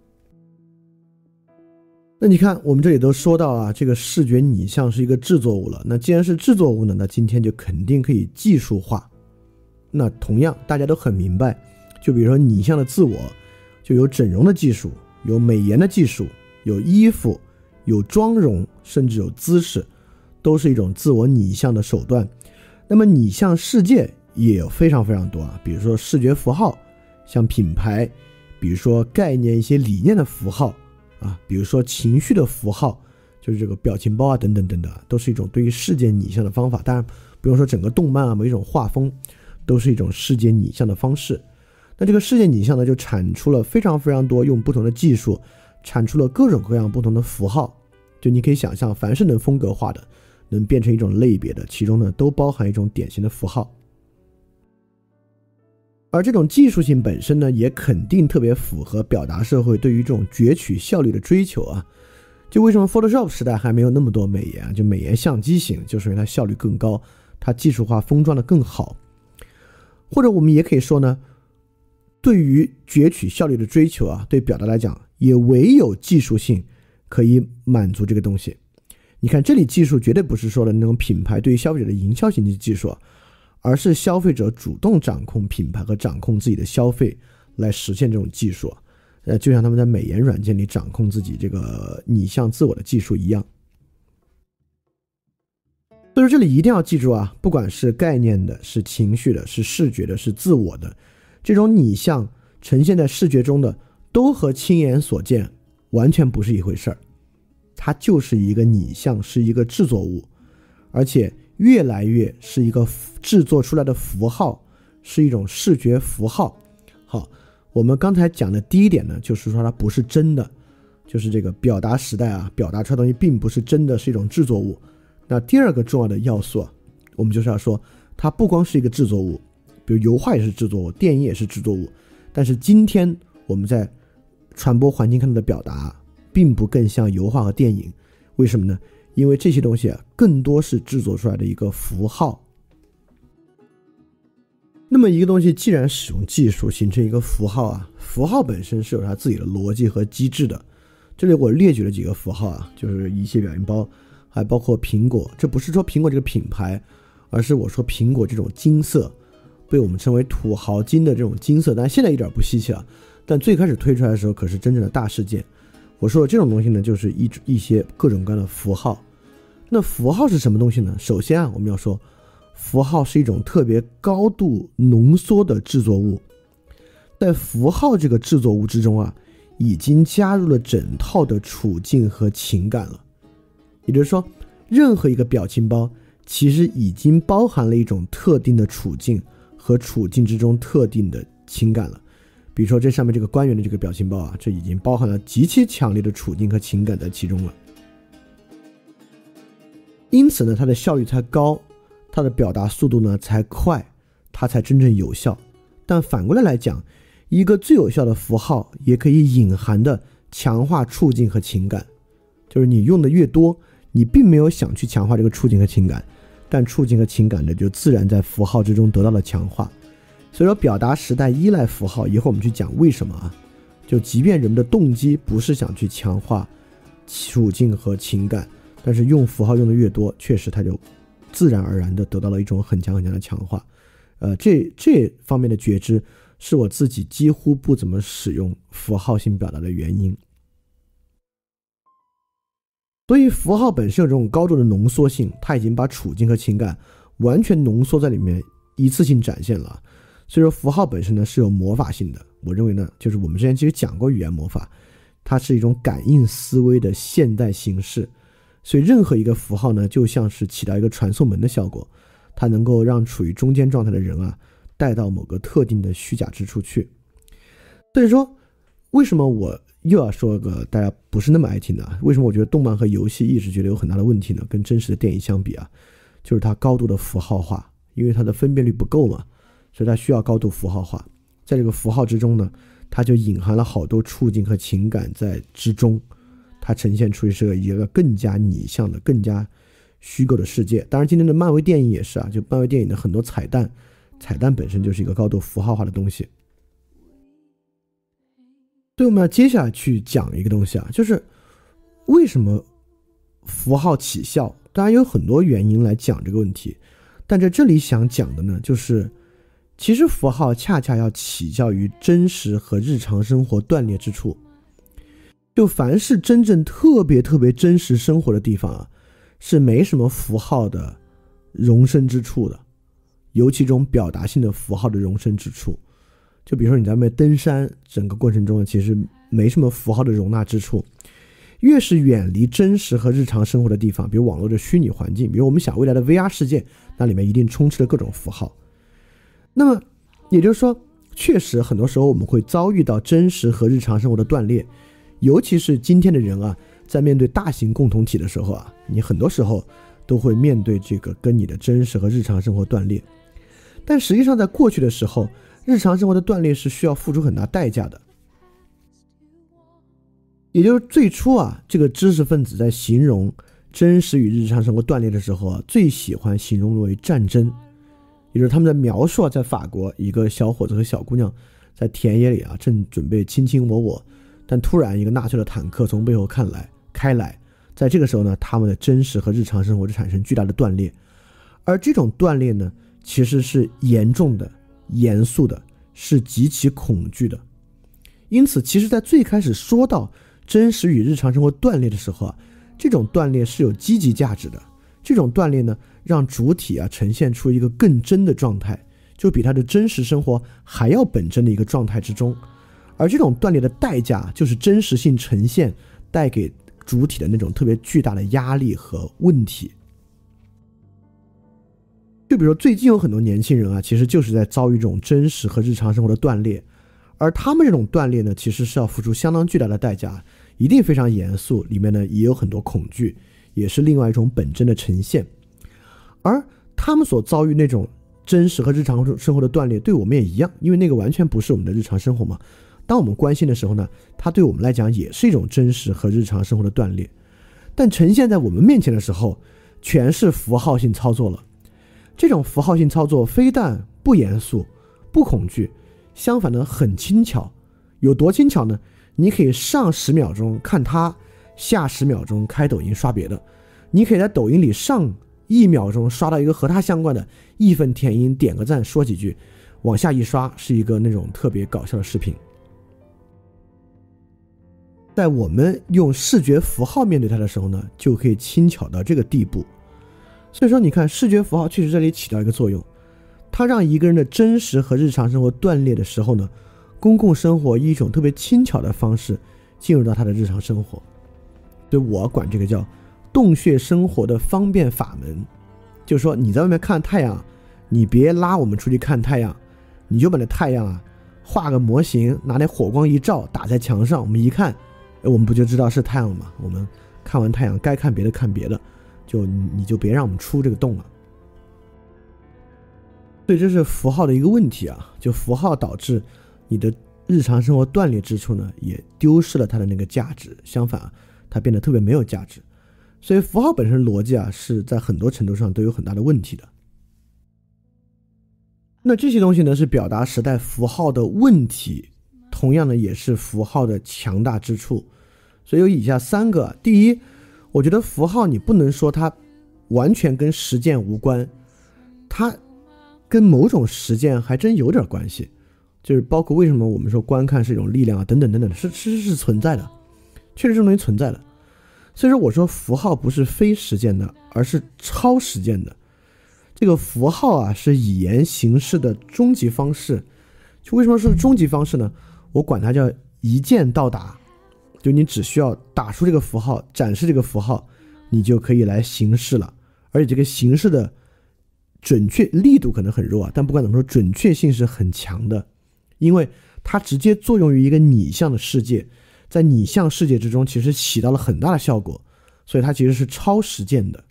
那你看我们这里都说到啊，这个视觉拟像是一个制作物了，那既然是制作物呢，那今天就肯定可以技术化。那同样大家都很明白，就比如说拟像的自我，就有整容的技术，有美颜的技术，有衣服，有妆容，甚至有姿势，都是一种自我拟像的手段。那么拟像世界也有非常非常多啊，比如说视觉符号，像品牌，比如说概念一些理念的符号啊，比如说情绪的符号，就是这个表情包啊等等等等，都是一种对于世界拟像的方法。当然不用说整个动漫啊，某一种画风都是一种世界拟像的方式。那这个世界拟像呢，就产出了非常非常多，用不同的技术产出了各种各样不同的符号。就你可以想象，凡是能风格化的，能变成一种类别的，其中呢都包含一种典型的符号。 而这种技术性本身呢，也肯定特别符合表达社会对于这种攫取效率的追求啊。就为什么 Photoshop 时代还没有那么多美颜，就美颜相机型，就是因为它效率更高，它技术化封装的更好。或者我们也可以说呢，对于攫取效率的追求啊，对表达来讲，也唯有技术性可以满足这个东西。你看这里技术绝对不是说的那种品牌对于消费者的营销型的技术，而是消费者主动掌控品牌和掌控自己的消费来实现这种技术。就像他们在美颜软件里掌控自己这个拟像自我的技术一样。所以说这里一定要记住啊，不管是概念的，是情绪的，是视觉的，是自我的，这种拟像呈现在视觉中的都和亲眼所见完全不是一回事儿。它就是一个拟像，是一个制作物，而且越来越是一个制作出来的符号，是一种视觉符号。好，我们刚才讲的第一点呢，就是说它不是真的，就是这个表达时代啊，表达出来的东西并不是真的，是一种制作物。那第二个重要的要素啊，我们就是要说它不光是一个制作物，比如油画也是制作物，电影也是制作物，但是今天我们在传播环境看到的表达并不更像油画和电影。为什么呢？因为这些东西啊，更多是制作出来的一个符号。那么一个东西既然使用技术形成一个符号啊，符号本身是有它自己的逻辑和机制的。这里我列举了几个符号啊，就是一些表情包，还包括苹果。这不是说苹果这个品牌，而是我说苹果这种金色，被我们称为土豪金的这种金色，但现在一点不稀奇了，但最开始推出来的时候可是真正的大事件。我说的这种东西呢，就是一些各种各样的符号。那符号是什么东西呢？首先啊，我们要说符号是一种特别高度浓缩的制作物。在符号这个制作物之中啊，已经加入了整套的处境和情感了。也就是说，任何一个表情包其实已经包含了一种特定的处境和处境之中特定的情感了。比如说这上面这个官员的这个表情包啊，这已经包含了极其强烈的处境和情感在其中了。因此呢，它的效率才高，它的表达速度呢才快，它才真正有效。但反过来讲，一个最有效的符号也可以隐含的强化处境和情感，就是你用的越多，你并没有想去强化这个处境和情感，但处境和情感呢就自然在符号之中得到了强化。所以说表达时代依赖符号，一会儿我们去讲为什么啊。就即便人们的动机不是想去强化处境和情感，但是用符号用的越多，确实它就自然而然的得到了一种很强很强的强化。这方面的觉知是我自己几乎不怎么使用符号性表达的原因。所以符号本身有这种高度的浓缩性，它已经把处境和情感完全浓缩在里面，一次性展现了。所以说符号本身呢是有魔法性的。我认为呢，就是我们之前其实讲过语言魔法，它是一种感应思维的现代形式。所以任何一个符号呢，就像是起到一个传送门的效果，它能够让处于中间状态的人啊，带到某个特定的虚假之处去。所以说，为什么我又要说个大家不是那么爱听的啊？为什么我觉得动漫和游戏一直觉得有很大的问题呢？跟真实的电影相比啊，就是它高度的符号化，因为它的分辨率不够嘛，所以它需要高度符号化。在这个符号之中呢，它就隐含了好多处境和情感在之中，它呈现出是一个更加拟像的、更加虚构的世界。当然今天的漫威电影也是啊，就漫威电影的很多彩蛋本身就是一个高度符号化的东西。所以我们要接下来去讲一个东西啊，就是为什么符号起效，当然有很多原因来讲这个问题，但在这里想讲的呢，就是其实符号恰恰要起效于真实和日常生活断裂之处。就凡是真正特别特别真实生活的地方啊，是没什么符号的容身之处的，尤其这种表达性的符号的容身之处。就比如说你在外面登山，整个过程中其实没什么符号的容纳之处。越是远离真实和日常生活的地方，比如网络的虚拟环境，比如我们想未来的 VR 世界，那里面一定充斥着各种符号。那么也就是说，确实很多时候我们会遭遇到真实和日常生活的断裂，尤其是今天的人啊，在面对大型共同体的时候啊，你很多时候都会面对这个跟你的真实和日常生活断裂。但实际上在过去的时候， 日常生活的断裂是需要付出很大代价的。也就是最初啊，这个知识分子在形容真实与日常生活断裂的时候啊，最喜欢形容为战争。也就是他们在描述啊，在法国一个小伙子和小姑娘在田野里啊，正准备卿卿我我，但突然一个纳粹的坦克从背后开来，在这个时候呢，他们的真实和日常生活就产生巨大的断裂。而这种断裂呢，其实是严重的、严肃的，是极其恐惧的。因此其实在最开始说到真实与日常生活断裂的时候啊，这种断裂是有积极价值的。这种断裂呢，让主体啊呈现出一个更真的状态，就比他的真实生活还要本真的一个状态之中。而这种断裂的代价，就是真实性呈现带给主体的那种特别巨大的压力和问题。就比如说最近有很多年轻人啊，其实就是在遭遇这种真实和日常生活的断裂，而他们这种断裂呢，其实是要付出相当巨大的代价，一定非常严肃，里面呢也有很多恐惧，也是另外一种本真的呈现。而他们所遭遇那种真实和日常生活的断裂，对我们也一样，因为那个完全不是我们的日常生活嘛。当我们关心的时候呢，它对我们来讲也是一种真实和日常生活的断裂，但呈现在我们面前的时候，全是符号性操作了。这种符号性操作非但不严肃、不恐惧，相反呢很轻巧。有多轻巧呢？你可以上10秒钟看它，下10秒钟开抖音刷别的。你可以在抖音里上1秒钟刷到一个和它相关的，义愤填膺，点个赞，说几句，往下一刷是一个那种特别搞笑的视频。在我们用视觉符号面对它的时候呢，就可以轻巧到这个地步。所以说你看，视觉符号确实这里起到一个作用，它让一个人的真实和日常生活断裂的时候呢，公共生活以一种特别轻巧的方式进入到他的日常生活。所以我管这个叫洞穴生活的方便法门。就是说你在外面看太阳，你别拉我们出去看太阳，你就把那太阳啊画个模型，拿那火光一照，打在墙上，我们一看，我们不就知道是太阳了吗？我们看完太阳该看别的看别的，你就别让我们出这个洞了。所以这是符号的一个问题啊，就符号导致你的日常生活断裂之处呢，也丢失了它的那个价值，相反它变得特别没有价值。所以符号本身逻辑啊，是在很多程度上都有很大的问题的。那这些东西呢，是表达时代符号的问题，同样呢也是符号的强大之处。所以有以下3个。第一，我觉得符号你不能说它完全跟实践无关，它跟某种实践还真有点关系。就是包括为什么我们说观看是一种力量啊，等等等等，是存在的，确实这种东西存在的。所以说我说符号不是非实践的，而是超实践的。这个符号啊，是语言形式的终极方式。就为什么说是终极方式呢？我管它叫一键到达，就你只需要打出这个符号，展示这个符号，你就可以来行事了。而且这个形式的准确力度可能很弱啊，但不管怎么说，准确性是很强的，因为它直接作用于一个拟像的世界，在拟像世界之中其实起到了很大的效果，所以它其实是超实践的。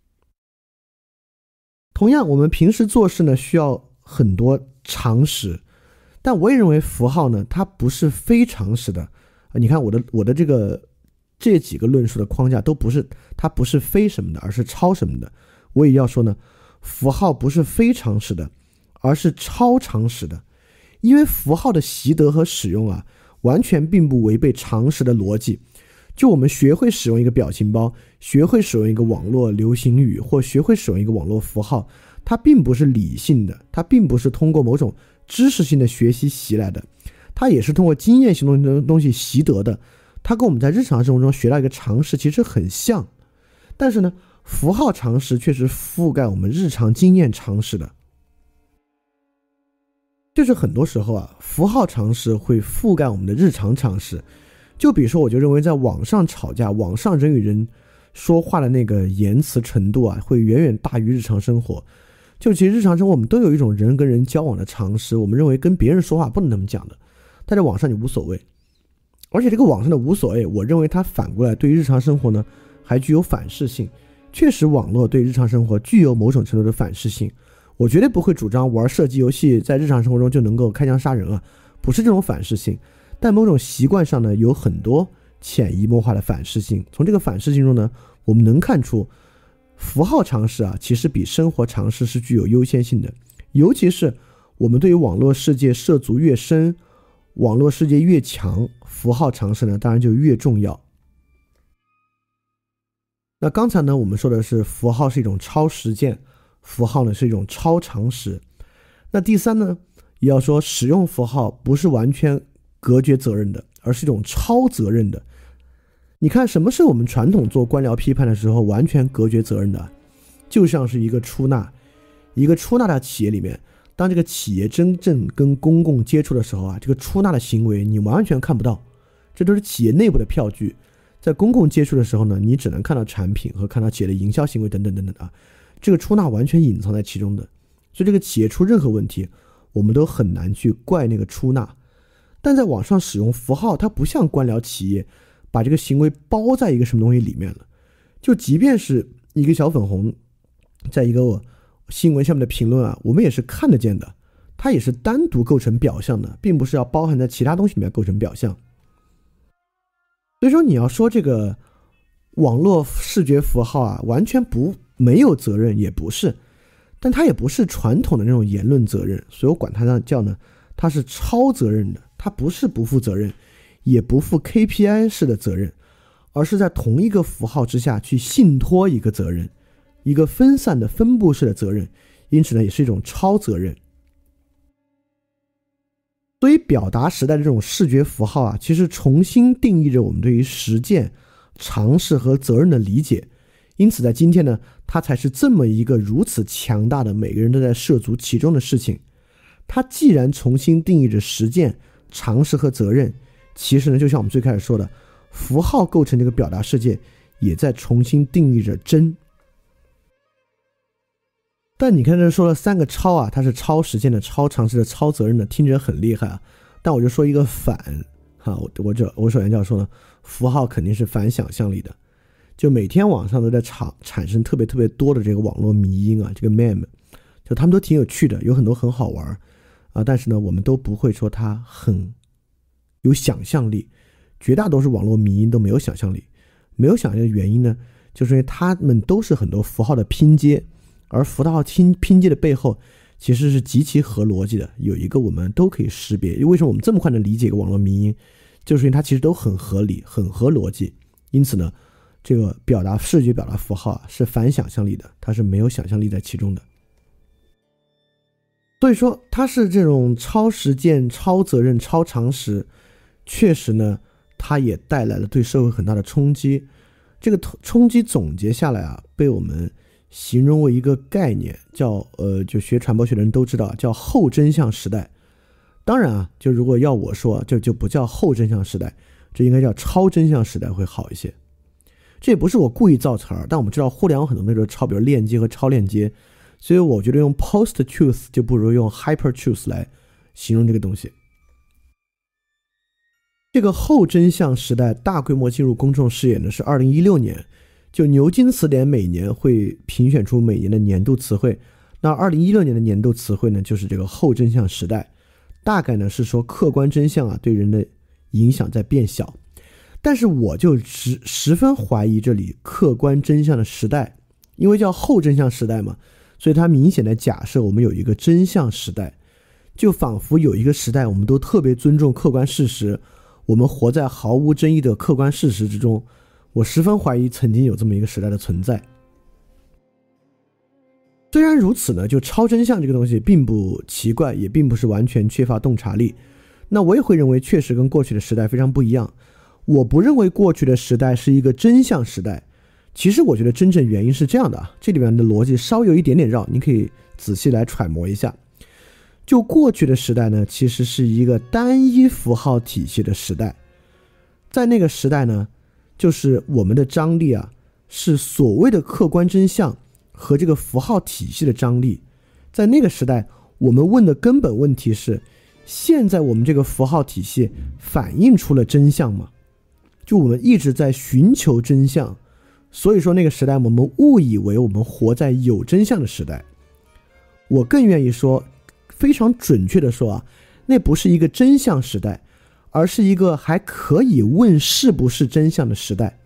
同样我们平时做事呢，需要很多常识，但我也认为符号呢，它不是非常识的。你看我的这几个论述的框架都不是，它不是非什么的，而是超什么的。我也要说呢，符号不是非常识的，而是超常识的。因为符号的习得和使用啊，完全并不违背常识的逻辑。就我们学会使用一个表情包，学会使用一个网络流行语，或学会使用一个网络符号，它并不是理性的，它并不是通过某种知识性的学习习来的，它也是通过经验性的东西习得的。它跟我们在日常生活中学到一个常识其实很像，但是呢，符号常识却是覆盖我们日常经验常识的。就是很多时候啊，符号常识会覆盖我们的日常常识。就比如说，我就认为在网上吵架，网上人与人说话的那个言辞程度啊，会远远大于日常生活。就其实日常生活我们都有一种人跟人交往的常识，我们认为跟别人说话不能那么讲的，但在网上你无所谓。而且这个网上的无所谓，我认为它反过来对于日常生活呢，还具有反噬性。确实网络对日常生活具有某种程度的反噬性。 我绝对不会主张玩射击游戏在日常生活中就能够开枪杀人啊，不是这种反噬性，但某种习惯上呢有很多潜移默化的反噬性。从这个反噬性中呢，我们能看出符号常识啊其实比生活常识是具有优先性的，尤其是我们对于网络世界涉足越深，网络世界越强，符号常识呢当然就越重要。那刚才呢我们说的是符号是一种超实践，符号呢是一种超常识。那第三呢也要说使用符号不是完全隔绝责任的，而是一种超责任的。你看什么是我们传统做官僚批判的时候完全隔绝责任的？就像是一个出纳的企业里面，当这个企业真正跟公共接触的时候啊，这个出纳的行为你完全看不到，这都是企业内部的票据。在公共接触的时候呢，你只能看到产品和看到企业的营销行为等等等等啊，这个出纳完全隐藏在其中的。所以这个企业出任何问题，我们都很难去怪那个出纳。但在网上使用符号，它不像官僚企业把这个行为包在一个什么东西里面了。就即便是一个小粉红在一个新闻下面的评论啊，我们也是看得见的，它也是单独构成表象的，并不是要包含在其他东西里面构成表象。所以说你要说这个网络视觉符号啊完全没有责任也不是，但它也不是传统的那种言论责任，所以我管它叫呢，它是超责任的，它不是不负责任，也不负 KPI 式的责任，而是在同一个符号之下去信托一个责任，一个分散的分布式的责任，因此呢也是一种超责任。所以表达时代的这种视觉符号啊，其实重新定义着我们对于实践、常识和责任的理解。因此在今天呢，它才是这么一个如此强大的每个人都在涉足其中的事情。它既然重新定义着实践、常识和责任，其实呢就像我们最开始说的，符号构成这个表达世界也在重新定义着真。但你看这说了三个超啊，它是超实践的、超常识的、超责任的，听着很厉害啊。但我就说一个反啊，我首先就要说呢，符号肯定是反想象力的。就每天网上都在产生特别特别多的这个网络迷因啊，这个 meme， 就他们都挺有趣的，有很多很好玩啊，但是呢，我们都不会说它很有想象力。绝大多数网络迷因都没有想象力，没有想象力的原因呢，就是因为他们都是很多符号的拼接。而符号拼接的背后其实是极其合逻辑的，有一个我们都可以识别。为什么我们这么快能理解一个网络迷因，就是因为它其实都很合理很合逻辑。因此呢，这个视觉表达符号是反想象力的，它是没有想象力在其中的。所以说它是这种超实践、超责任、超常识，确实呢它也带来了对社会很大的冲击。这个冲击总结下来啊，被我们形容为一个概念，叫就学传播学的人都知道，叫后真相时代。当然啊，就如果要我说，就不叫后真相时代，这应该叫超真相时代会好一些。这也不是我故意造词儿，但我们知道互联网很多那种超，比如链接和超链接，所以我觉得用 post truth 就不如用 hyper truth 来形容这个东西。这个后真相时代大规模进入公众视野呢，是2016年。就牛津词典每年会评选出每年的年度词汇，那2016年的年度词汇呢，就是这个后真相时代。大概呢是说客观真相啊对人的影响在变小，但是我就十分怀疑这里客观真相的时代，因为叫后真相时代嘛，所以它明显的假设我们有一个真相时代，就仿佛有一个时代我们都特别尊重客观事实，我们活在毫无争议的客观事实之中。我十分怀疑曾经有这么一个时代的存在。虽然如此呢，就超真相这个东西并不奇怪，也并不是完全缺乏洞察力。那我也会认为确实跟过去的时代非常不一样。我不认为过去的时代是一个真相时代。其实我觉得真正原因是这样的啊，这里面的逻辑稍有一点点绕，你可以仔细来揣摩一下。就过去的时代呢，其实是一个单一符号体系的时代。在那个时代呢，就是我们的张力啊，是所谓的客观真相和这个符号体系的张力。在那个时代，我们问的根本问题是，现在我们这个符号体系反映出了真相吗？就我们一直在寻求真相，所以说那个时代我们误以为我们活在有真相的时代。 我更愿意说，非常准确的说啊，那不是一个真相时代，而是一个还可以问是不是真相的时代。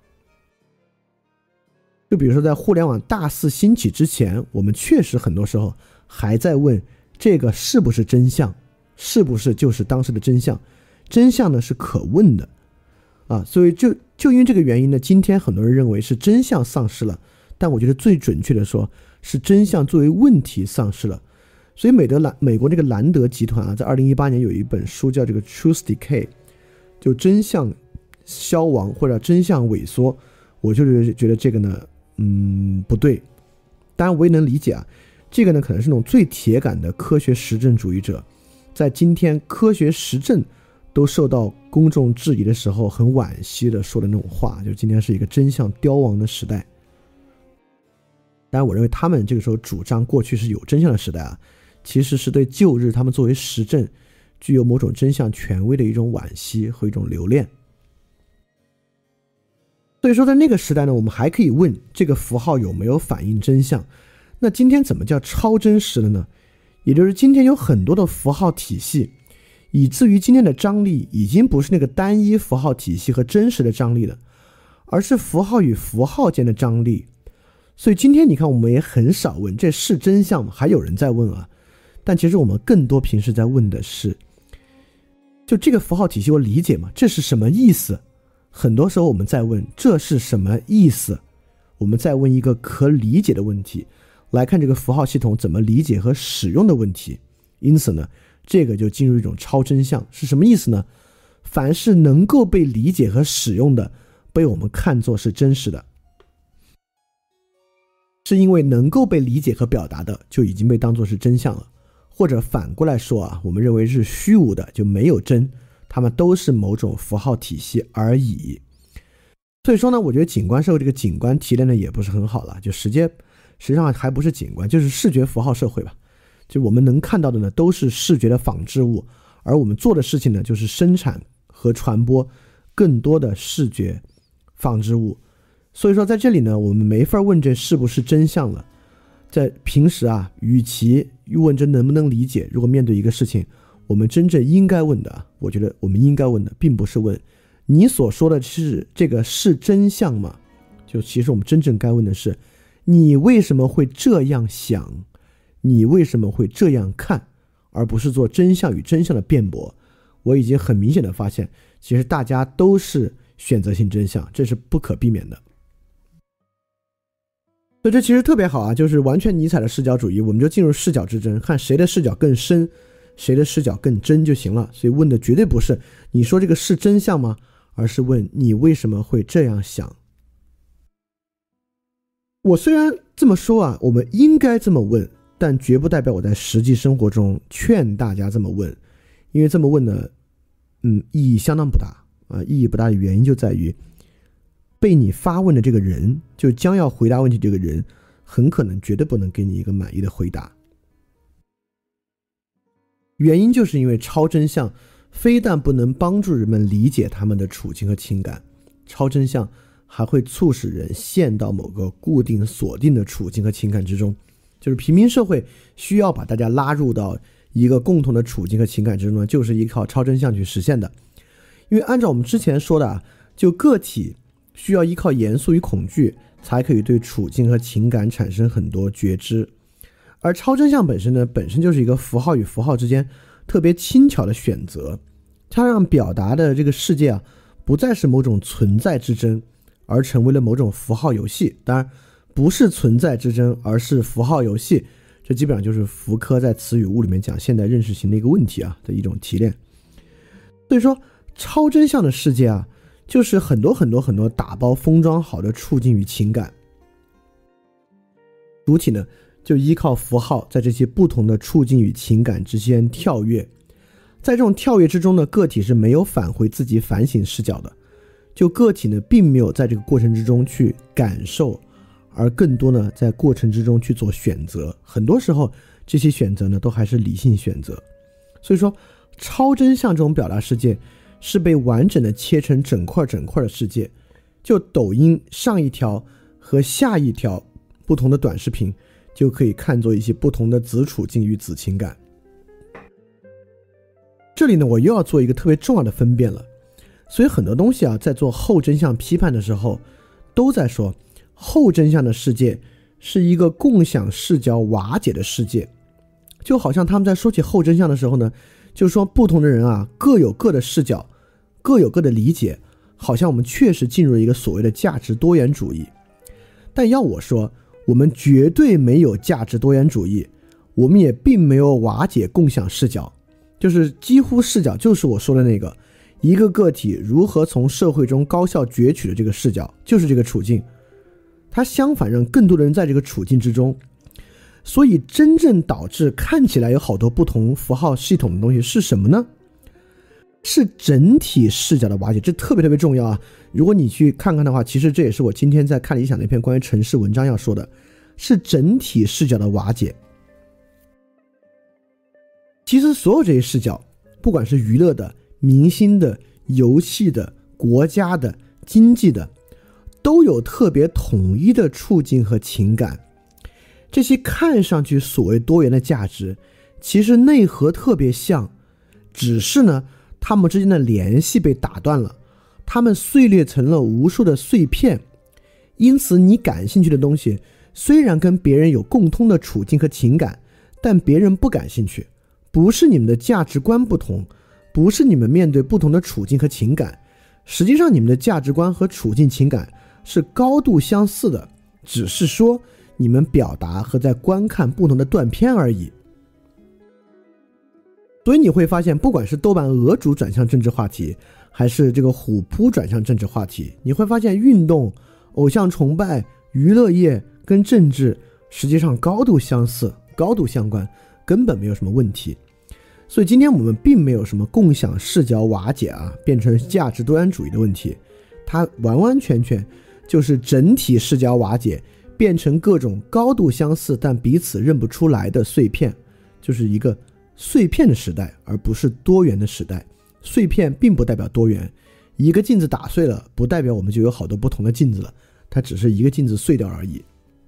就比如说在互联网大肆兴起之前，我们确实很多时候还在问这个是不是真相，是不是就是当时的真相，真相呢是可问的啊。所以就因为这个原因呢，今天很多人认为是真相丧失了，但我觉得最准确的说是真相作为问题丧失了。所以美国这个兰德集团啊，在2018年有一本书叫这个 Truth Decay， 就真相消亡或者真相萎缩。我就是觉得这个呢不对。当然我也能理解啊，这个呢可能是那种最铁杆的科学实证主义者，在今天科学实证都受到公众质疑的时候，很惋惜的说的那种话，就是今天是一个真相凋亡的时代。当然我认为他们这个时候主张过去是有真相的时代啊，其实是对旧日他们作为实证具有某种真相权威的一种惋惜和一种留恋。所以说在那个时代呢，我们还可以问这个符号有没有反映真相。那今天怎么叫超真实了呢？也就是今天有很多的符号体系，以至于今天的张力已经不是那个单一符号体系和真实的张力了，而是符号与符号间的张力。所以今天你看我们也很少问这是真相吗？还有人在问啊，但其实我们更多平时在问的是，就这个符号体系我理解吗？这是什么意思？很多时候我们在问这是什么意思，我们在问一个可理解的问题，来看这个符号系统怎么理解和使用的问题。因此呢，这个就进入一种超真相。是什么意思呢？凡是能够被理解和使用的，被我们看作是真实的，是因为能够被理解和表达的就已经被当作是真相了。或者反过来说啊，我们认为是虚无的就没有真，它们都是某种符号体系而已。所以说呢，我觉得景观社会这个景观提炼的也不是很好了，就实际上还不是景观，就是视觉符号社会吧。就我们能看到的呢，都是视觉的仿制物，而我们做的事情呢，就是生产和传播更多的视觉仿制物。所以说在这里呢，我们没法问这是不是真相了。在平时啊，与其问这能不能理解，如果面对一个事情，我们真正应该问的，我觉得我们应该问的并不是问你所说的是这个是真相吗？就其实我们真正该问的是，你为什么会这样想，你为什么会这样看，而不是做真相与真相的辩驳。我已经很明显的发现，其实大家都是选择性真相，这是不可避免的。所以这其实特别好啊，就是完全尼采的视角主义，我们就进入视角之争，看谁的视角更深，谁的视角更真就行了。所以问的绝对不是你说这个是真相吗，而是问你为什么会这样想。我虽然这么说啊，我们应该这么问，但绝不代表我在实际生活中劝大家这么问，因为这么问呢，意义相当不大啊。意义不大的原因就在于，被你发问的这个人，就将要回答问题这个人，很可能绝对不能给你一个满意的回答。原因就是因为超真相非但不能帮助人们理解他们的处境和情感，超真相还会促使人陷到某个固定锁定的处境和情感之中。就是平民社会需要把大家拉入到一个共同的处境和情感之中呢，就是依靠超真相去实现的。因为按照我们之前说的啊，就个体需要依靠严肃与恐惧才可以对处境和情感产生很多觉知，而超真相本身呢，本身就是一个符号与符号之间特别轻巧的选择，它让表达的这个世界啊，不再是某种存在之争，而成为了某种符号游戏。当然不是存在之争，而是符号游戏，这基本上就是福柯在词语物里面讲现代认识型的一个问题啊的一种提炼。所以说超真相的世界啊，就是很多很多很多打包封装好的处境与情感，主体呢就依靠符号在这些不同的处境与情感之间跳跃。在这种跳跃之中呢，个体是没有返回自己反省视角的，就个体呢并没有在这个过程之中去感受，而更多呢在过程之中去做选择。很多时候这些选择呢都还是理性选择。所以说超真相这种表达世界是被完整的切成整块整块的世界。就抖音上一条和下一条不同的短视频， 就可以看作一些不同的子处境与子情感。这里呢，我又要做一个特别重要的分辨了。所以很多东西啊，在做后真相批判的时候，都在说后真相的世界是一个共享视角瓦解的世界。就好像他们在说起后真相的时候呢，就是说不同的人啊，各有各的视角，各有各的理解，好像我们确实进入了一个所谓的价值多元主义。但要我说，我们绝对没有价值多元主义，我们也并没有瓦解共享视角，就是几乎视角就是我说的那个一个个体如何从社会中高效攫取的这个视角，就是这个处境，它相反让更多的人在这个处境之中。所以真正导致看起来有好多不同符号系统的东西是什么呢？是整体视角的瓦解，这特别特别重要啊！如果你去看看的话，其实这也是我今天在看理想那篇关于城市文章要说的，是整体视角的瓦解。其实所有这些视角，不管是娱乐的、明星的、游戏的、国家的、经济的，都有特别统一的处境和情感。这些看上去所谓多元的价值，其实内核特别像，只是呢，它们之间的联系被打断了，它们碎裂成了无数的碎片。因此你感兴趣的东西，虽然跟别人有共通的处境和情感，但别人不感兴趣。不是你们的价值观不同，不是你们面对不同的处境和情感，实际上你们的价值观和处境情感是高度相似的，只是说你们表达和在观看不同的断片而已。所以你会发现，不管是豆瓣俄主转向政治话题，还是这个虎扑转向政治话题，你会发现运动、偶像崇拜、娱乐业跟政治实际上高度相似，高度相关，根本没有什么问题。所以今天我们并没有什么共享视角瓦解啊，变成价值多元主义的问题，它完完全全就是整体视角瓦解，变成各种高度相似但彼此认不出来的碎片，就是一个碎片的时代，而不是多元的时代。碎片并不代表多元，一个镜子打碎了，不代表我们就有好多不同的镜子了，它只是一个镜子碎掉而已。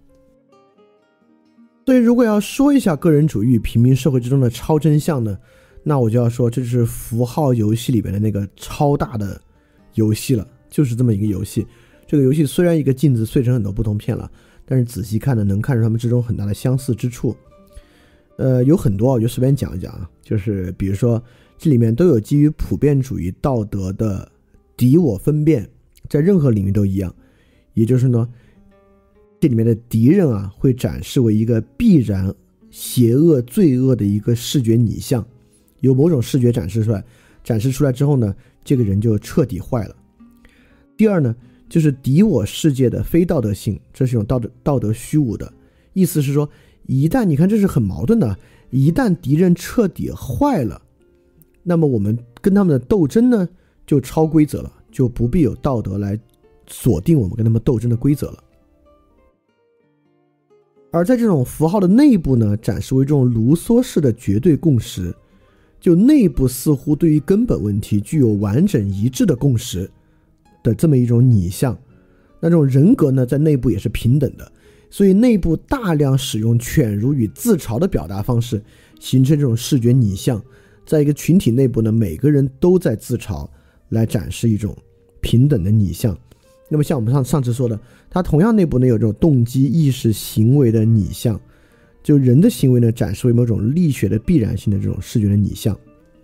所以如果要说一下个人主义与平民社会之中的超真相呢，那我就要说这就是符号游戏里边的那个超大的游戏了，就是这么一个游戏。这个游戏虽然一个镜子碎成很多不同片了，但是仔细看呢，能看出他们之中很大的相似之处。有很多我就随便讲一讲啊，就是比如说这里面都有基于普遍主义道德的敌我分辨，在任何领域都一样。也就是呢，这里面的敌人啊，会展示为一个必然邪恶罪恶的一个视觉拟像，有某种视觉展示出来之后呢，这个人就彻底坏了。第二呢，就是敌我世界的非道德性，这是一种道德虚无的意思，是说一旦你看这是很矛盾的，一旦敌人彻底坏了，那么我们跟他们的斗争呢就超规则了，就不必有道德来锁定我们跟他们斗争的规则了。而在这种符号的内部呢，展示为这种卢梭式的绝对共识，就内部似乎对于根本问题具有完整一致的共识的这么一种拟像。那这种人格呢，在内部也是平等的，所以内部大量使用犬儒与自嘲的表达方式，形成这种视觉拟像。在一个群体内部呢，每个人都在自嘲，来展示一种平等的拟像。那么像我们上次说的，它同样内部呢有这种动机意识行为的拟像，就人的行为呢展示为某种力学的必然性的这种视觉的拟像。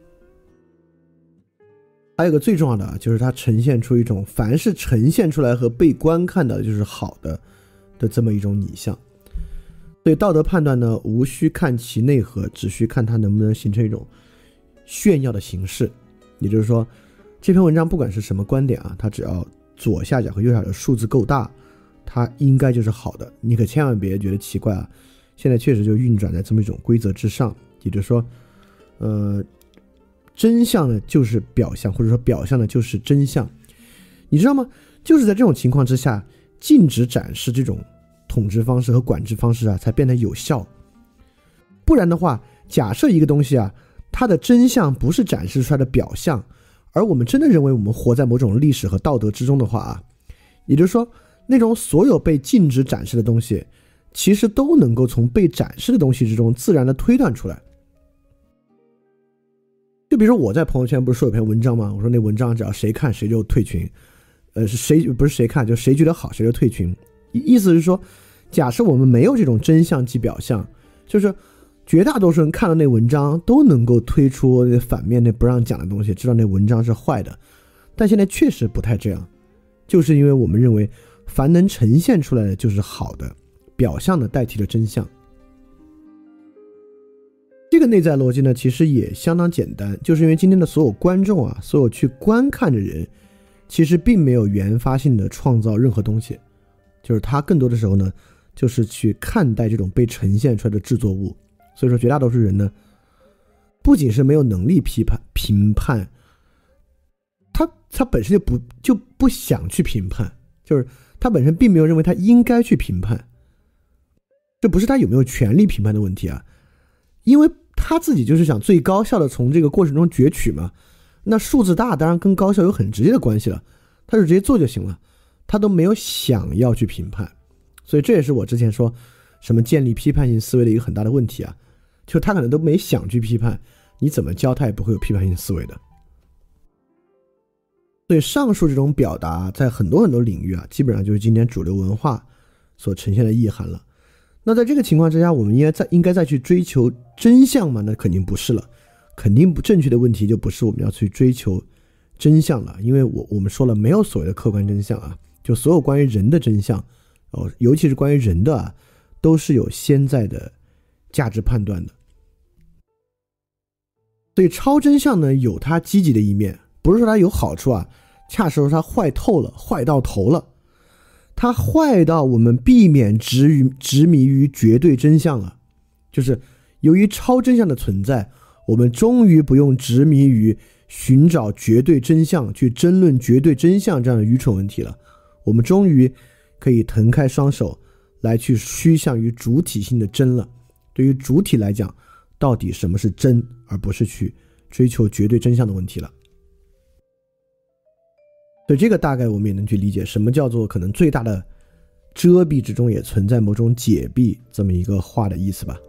还有个最重要的啊，就是它呈现出一种凡是呈现出来和被观看的就是好的这么一种拟像。所以道德判断呢，无需看其内核，只需看它能不能形成一种炫耀的形式。也就是说，这篇文章不管是什么观点啊，它只要左下角和右下角的数字够大，它应该就是好的。你可千万别觉得奇怪啊，现在确实就运转在这么一种规则之上。也就是说真相呢就是表象，或者说表象呢就是真相。你知道吗？就是在这种情况之下，禁止展示这种统治方式和管制方式啊，才变得有效。不然的话，假设一个东西啊，它的真相不是展示出来的表象，而我们真的认为我们活在某种历史和道德之中的话啊，也就是说，那种所有被禁止展示的东西， 其实都能够从被展示的东西之中自然的推断出来。就比如说我在朋友圈不是说有篇文章吗？我说那文章只要谁看谁就退群，谁不是谁看，就谁觉得好谁就退群。意思是说，假设我们没有这种真相即表象，就是绝大多数人看了那文章都能够推出那反面那不让讲的东西，知道那文章是坏的。但现在确实不太这样，就是因为我们认为凡能呈现出来的就是好的，表象的代替了真相。这个内在逻辑呢，其实也相当简单，就是因为今天的所有观众啊，所有去观看的人，其实并没有原发性的创造任何东西，就是他更多的时候呢，就是去看待这种被呈现出来的制作物。所以说绝大多数人呢，不仅是没有能力评判，他本身就不想去评判，就是他本身并没有认为他应该去评判。这不是他有没有权利评判的问题啊，因为他自己就是想最高效的从这个过程中攫取嘛。那数字大当然跟高效有很直接的关系了，他就直接做就行了，他都没有想要去评判。所以这也是我之前说什么建立批判性思维的一个很大的问题啊，就他可能都没想去批判，你怎么教他也不会有批判性思维的。所以上述这种表达在很多很多领域啊，基本上就是今天主流文化所呈现的意涵了。那在这个情况之下，我们应该再去追求真相吗？那肯定不是了，肯定不正确的问题就不是我们要去追求真相了，因为我们说了，没有所谓的客观真相啊，就所有关于人的真相尤其是关于人的啊，都是有现在的价值判断的。所以超真相呢，有它积极的一面，不是说它有好处啊，恰是说它坏透了，坏到头了。它坏到我们避免执迷于绝对真相了，就是由于超真相的存在，我们终于不用执迷于寻找绝对真相，去争论绝对真相这样的愚蠢问题了。我们终于可以腾开双手来去趋向于主体性的真了。对于主体来讲，到底什么是真，而不是去追求绝对真相的问题了。所以这个大概我们也能去理解什么叫做可能最大的遮蔽之中也存在某种解蔽这么一个话的意思吧。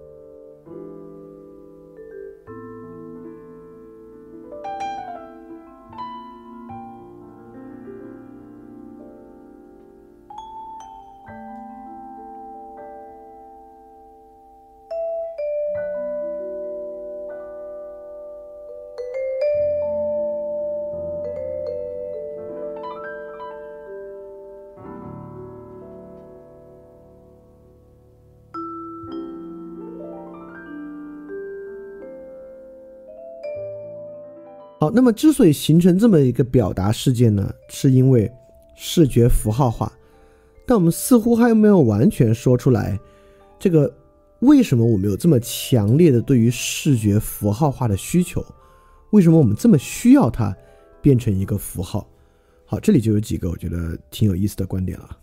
好，那么之所以形成这么一个表达事件呢，是因为视觉符号化，但我们似乎还没有完全说出来这个为什么我们有这么强烈的对于视觉符号化的需求，为什么我们这么需要它变成一个符号。好，这里就有几个我觉得挺有意思的观点了。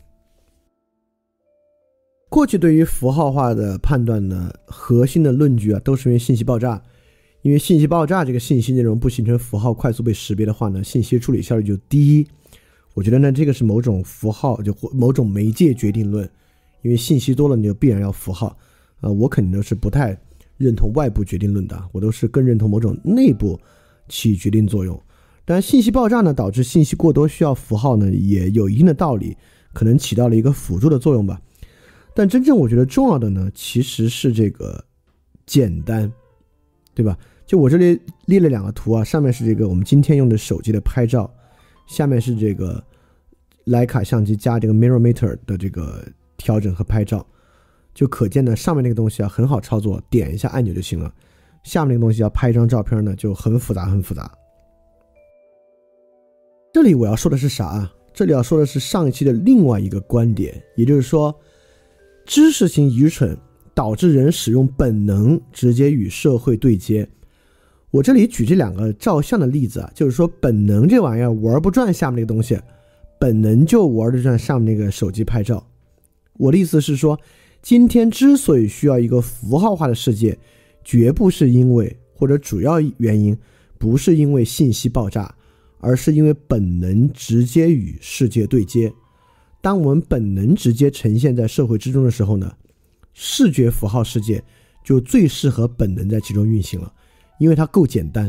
过去对于符号化的判断呢，核心的论据啊，都是因为信息爆炸。因为信息爆炸这个信息内容不形成符号快速被识别的话呢，信息处理效率就低。我觉得呢，这个是某种符号，就某种媒介决定论。因为信息多了，你就必然要符号。我肯定都是不太认同外部决定论的，我都是更认同某种内部起决定作用。但信息爆炸呢，导致信息过多需要符号呢，也有一定的道理，可能起到了一个辅助的作用吧。但真正我觉得重要的呢，其实是这个简单，对吧？就我这里列了两个图啊，上面是这个我们今天用的手机的拍照，下面是这个徕卡相机加这个 Mirrormeter 的这个调整和拍照，就可见呢，上面那个东西啊很好操作，点一下按钮就行了。下面那个东西要拍一张照片呢，就很复杂很复杂。这里我要说的是啥啊？这里要说的是上一期的另外一个观点，也就是说，知识型愚蠢导致人使用本能直接与社会对接。我这里举这两个照相的例子啊，就是说本能这玩意儿玩不转下面那个东西，本能就玩得转上面那个手机拍照。我的意思是说，今天之所以需要一个符号化的世界，绝不是因为，或者主要原因不是因为信息爆炸，而是因为本能直接与世界对接。 当我们本能直接呈现在社会之中的时候呢，视觉符号世界就最适合本能在其中运行了，因为它够简单。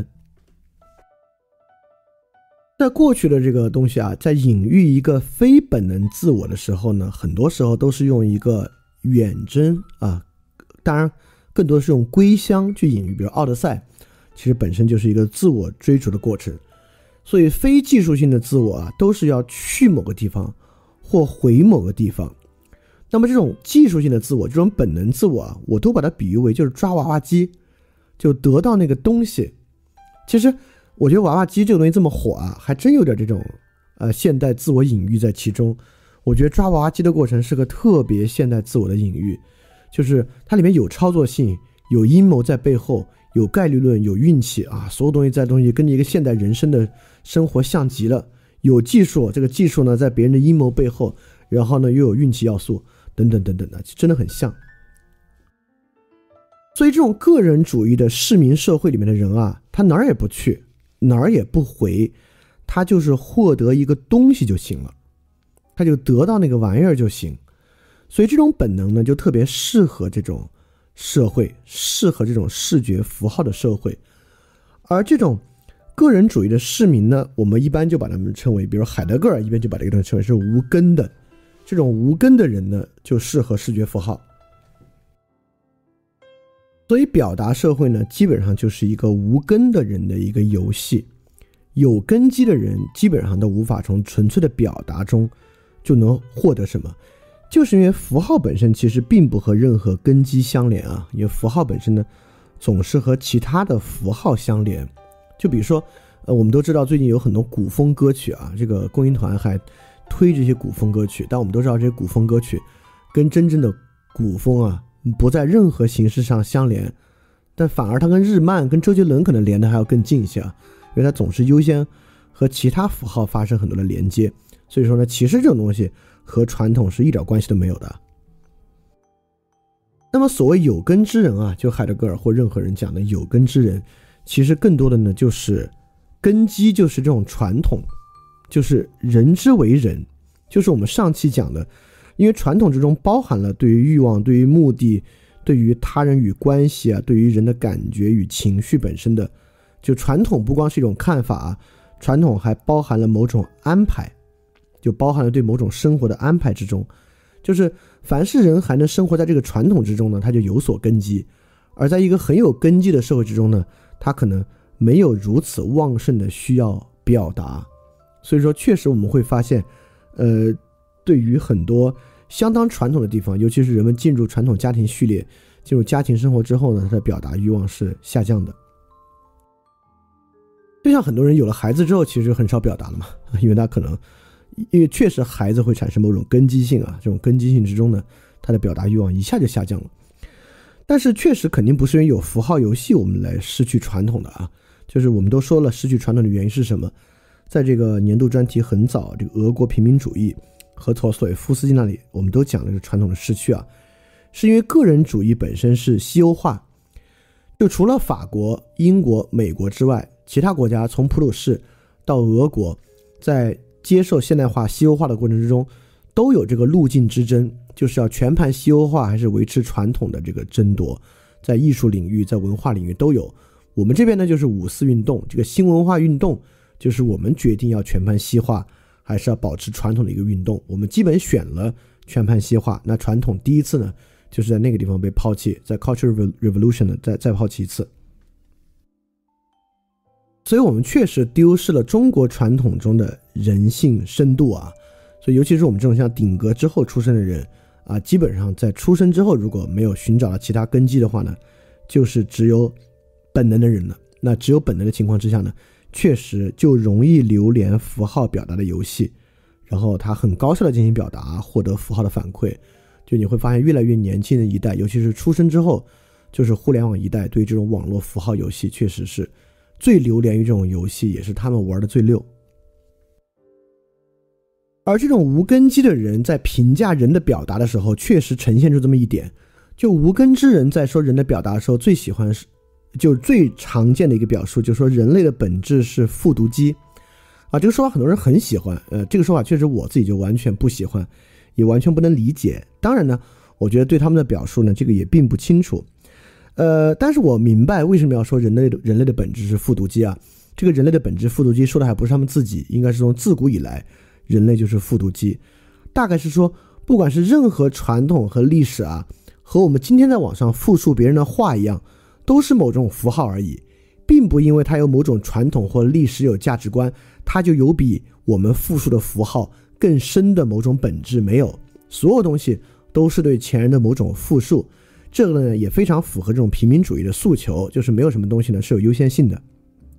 在过去的这个东西啊，在隐喻一个非本能自我的时候呢，很多时候都是用一个远征啊，当然更多是用归乡去隐喻，比如奥德赛其实本身就是一个自我追逐的过程。所以非技术性的自我啊，都是要去某个地方或回某个地方。那么这种技术性的自我，这种本能自我啊，我都把它比喻为就是抓娃娃机，就得到那个东西。其实我觉得娃娃机这个东西这么火啊，还真有点这种现代自我隐喻在其中。我觉得抓娃娃机的过程是个特别现代自我的隐喻，就是它里面有操作性，有阴谋在背后，有概率论，有运气啊，所有东西跟一个现代人生的生活像极了。有技术，这个技术呢在别人的阴谋背后，然后呢又有运气要素等等等等的，真的很像。所以这种个人主义的市民社会里面的人啊，他哪儿也不去，哪儿也不回，他就是获得一个东西就行了，他就得到那个玩意儿就行。所以这种本能呢，就特别适合这种社会，适合这种视觉符号的社会。而这种个人主义的市民呢，我们一般就把他们称为，比如海德格尔一般就把这个东西称为是无根的。这种无根的人呢，就适合视觉符号。所以表达社会呢，基本上就是一个无根的人的一个游戏。有根基的人基本上都无法从纯粹的表达中就能获得什么，就是因为符号本身其实并不和任何根基相连啊，因为符号本身呢总是和其他的符号相连。就比如说我们都知道最近有很多古风歌曲啊，这个共青团还推这些古风歌曲，但我们都知道这些古风歌曲跟真正的古风啊不在任何形式上相连，但反而它跟日漫跟周杰伦可能连的还要更近一些啊，因为它总是优先和其他符号发生很多的连接。所以说呢，其实这种东西和传统是一点关系都没有的。那么所谓有根之人啊，就海德格尔或任何人讲的有根之人，其实更多的呢就是根基，就是这种传统，就是人之为人，就是我们上期讲的，因为传统之中包含了对于欲望、对于目的、对于他人与关系啊，对于人的感觉与情绪本身的，就传统不光是一种看法啊，传统还包含了某种安排，就包含了对某种生活的安排之中。就是凡是人还能生活在这个传统之中呢，他就有所根基。而在一个很有根基的社会之中呢，他可能没有如此旺盛的需要表达。所以说确实我们会发现对于很多相当传统的地方，尤其是人们进入传统家庭序列，进入家庭生活之后呢，他的表达欲望是下降的。就像很多人有了孩子之后其实很少表达了嘛，因为确实孩子会产生某种根基性啊，这种根基性之中呢，他的表达欲望一下就下降了。但是确实肯定不是因为有符号游戏我们来失去传统的啊，就是我们都说了失去传统的原因是什么，在这个年度专题很早，这个俄国平民主义和陀思妥耶夫斯基那里我们都讲了这个传统的失去啊，是因为个人主义本身是西欧化。就除了法国、英国、美国之外，其他国家从普鲁士到俄国，在接受现代化西欧化的过程之中都有这个路径之争，就是要全盘西欧化还是维持传统的这个争夺，在艺术领域在文化领域都有。我们这边呢就是五四运动，这个新文化运动就是我们决定要全盘西化还是要保持传统的一个运动，我们基本选了全盘西化，那传统第一次呢就是在那个地方被抛弃，在 Cultural Revolution 呢再抛弃一次。所以我们确实丢失了中国传统中的人性深度啊，所以尤其是我们这种像顶格之后出生的人啊，基本上在出生之后如果没有寻找到其他根基的话呢，就是只有本能的人了。那只有本能的情况之下呢，确实就容易流连符号表达的游戏，然后他很高效的进行表达，获得符号的反馈。就你会发现越来越年轻的一代，尤其是出生之后就是互联网一代，对这种网络符号游戏确实是最流连于这种游戏，也是他们玩的最溜。而这种无根基的人在评价人的表达的时候确实呈现出这么一点，就无根之人在说人的表达的时候最喜欢就最常见的一个表述就是说人类的本质是复读机。 这个说法很多人很喜欢，这个说法确实我自己就完全不喜欢，也完全不能理解。当然呢，我觉得对他们的表述呢，这个也并不清楚。但是我明白为什么要说人类的本质是复读机啊。这个人类的本质复读机说的还不是他们自己，应该是从自古以来人类就是复读机。大概是说，不管是任何传统和历史啊，和我们今天在网上复述别人的话一样，都是某种符号而已，并不因为它有某种传统或历史有价值观，它就有比我们复述的符号更深的某种本质。没有，所有东西都是对前人的某种复述。这个呢也非常符合这种平民主义的诉求，就是没有什么东西呢是有优先性的。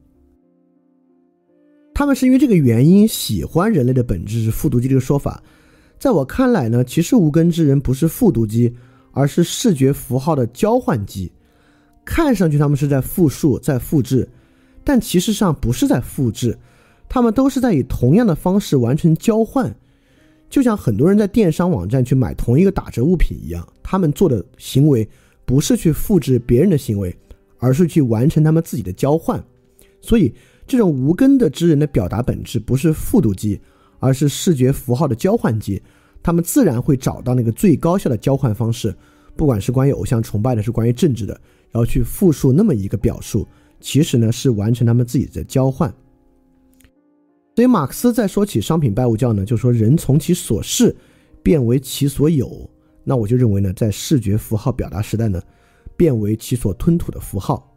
他们是因为这个原因喜欢人类的本质是复读机这个说法。在我看来呢，其实无根之人不是复读机，而是视觉符号的交换机。看上去他们是在复述在复制，但其实上不是在复制，他们都是在以同样的方式完成交换。就像很多人在电商网站去买同一个打折物品一样，他们做的行为不是去复制别人的行为，而是去完成他们自己的交换。所以这种无根的之人的表达本质不是复读机，而是视觉符号的交换机。他们自然会找到那个最高效的交换方式，不管是关于偶像崇拜的，是关于政治的，然后去复述那么一个表述，其实呢是完成他们自己的交换。所以马克思在说起商品拜物教呢，就说人从其所视变为其所有。那我就认为呢，在视觉符号表达时代呢，变为其所吞吐的符号。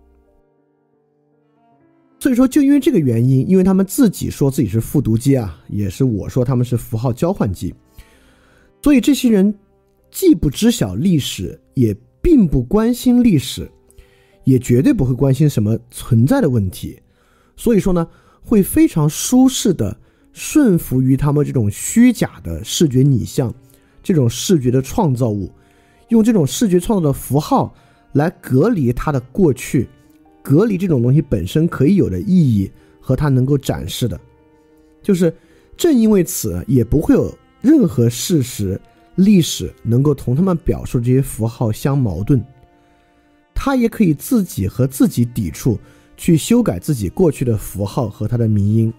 所以说就因为这个原因，因为他们自己说自己是复读机啊，也是我说他们是符号交换机，所以这些人既不知晓历史，也并不关心历史，也绝对不会关心什么存在的问题。所以说呢，会非常舒适的顺服于他们这种虚假的视觉拟像，这种视觉的创造物，用这种视觉创造的符号来隔离它的过去，隔离这种东西本身可以有的意义和它能够展示的。就是正因为此，也不会有任何事实历史能够同他们表述这些符号相矛盾，他也可以自己和自己抵触，去修改自己过去的符号和它的迷因。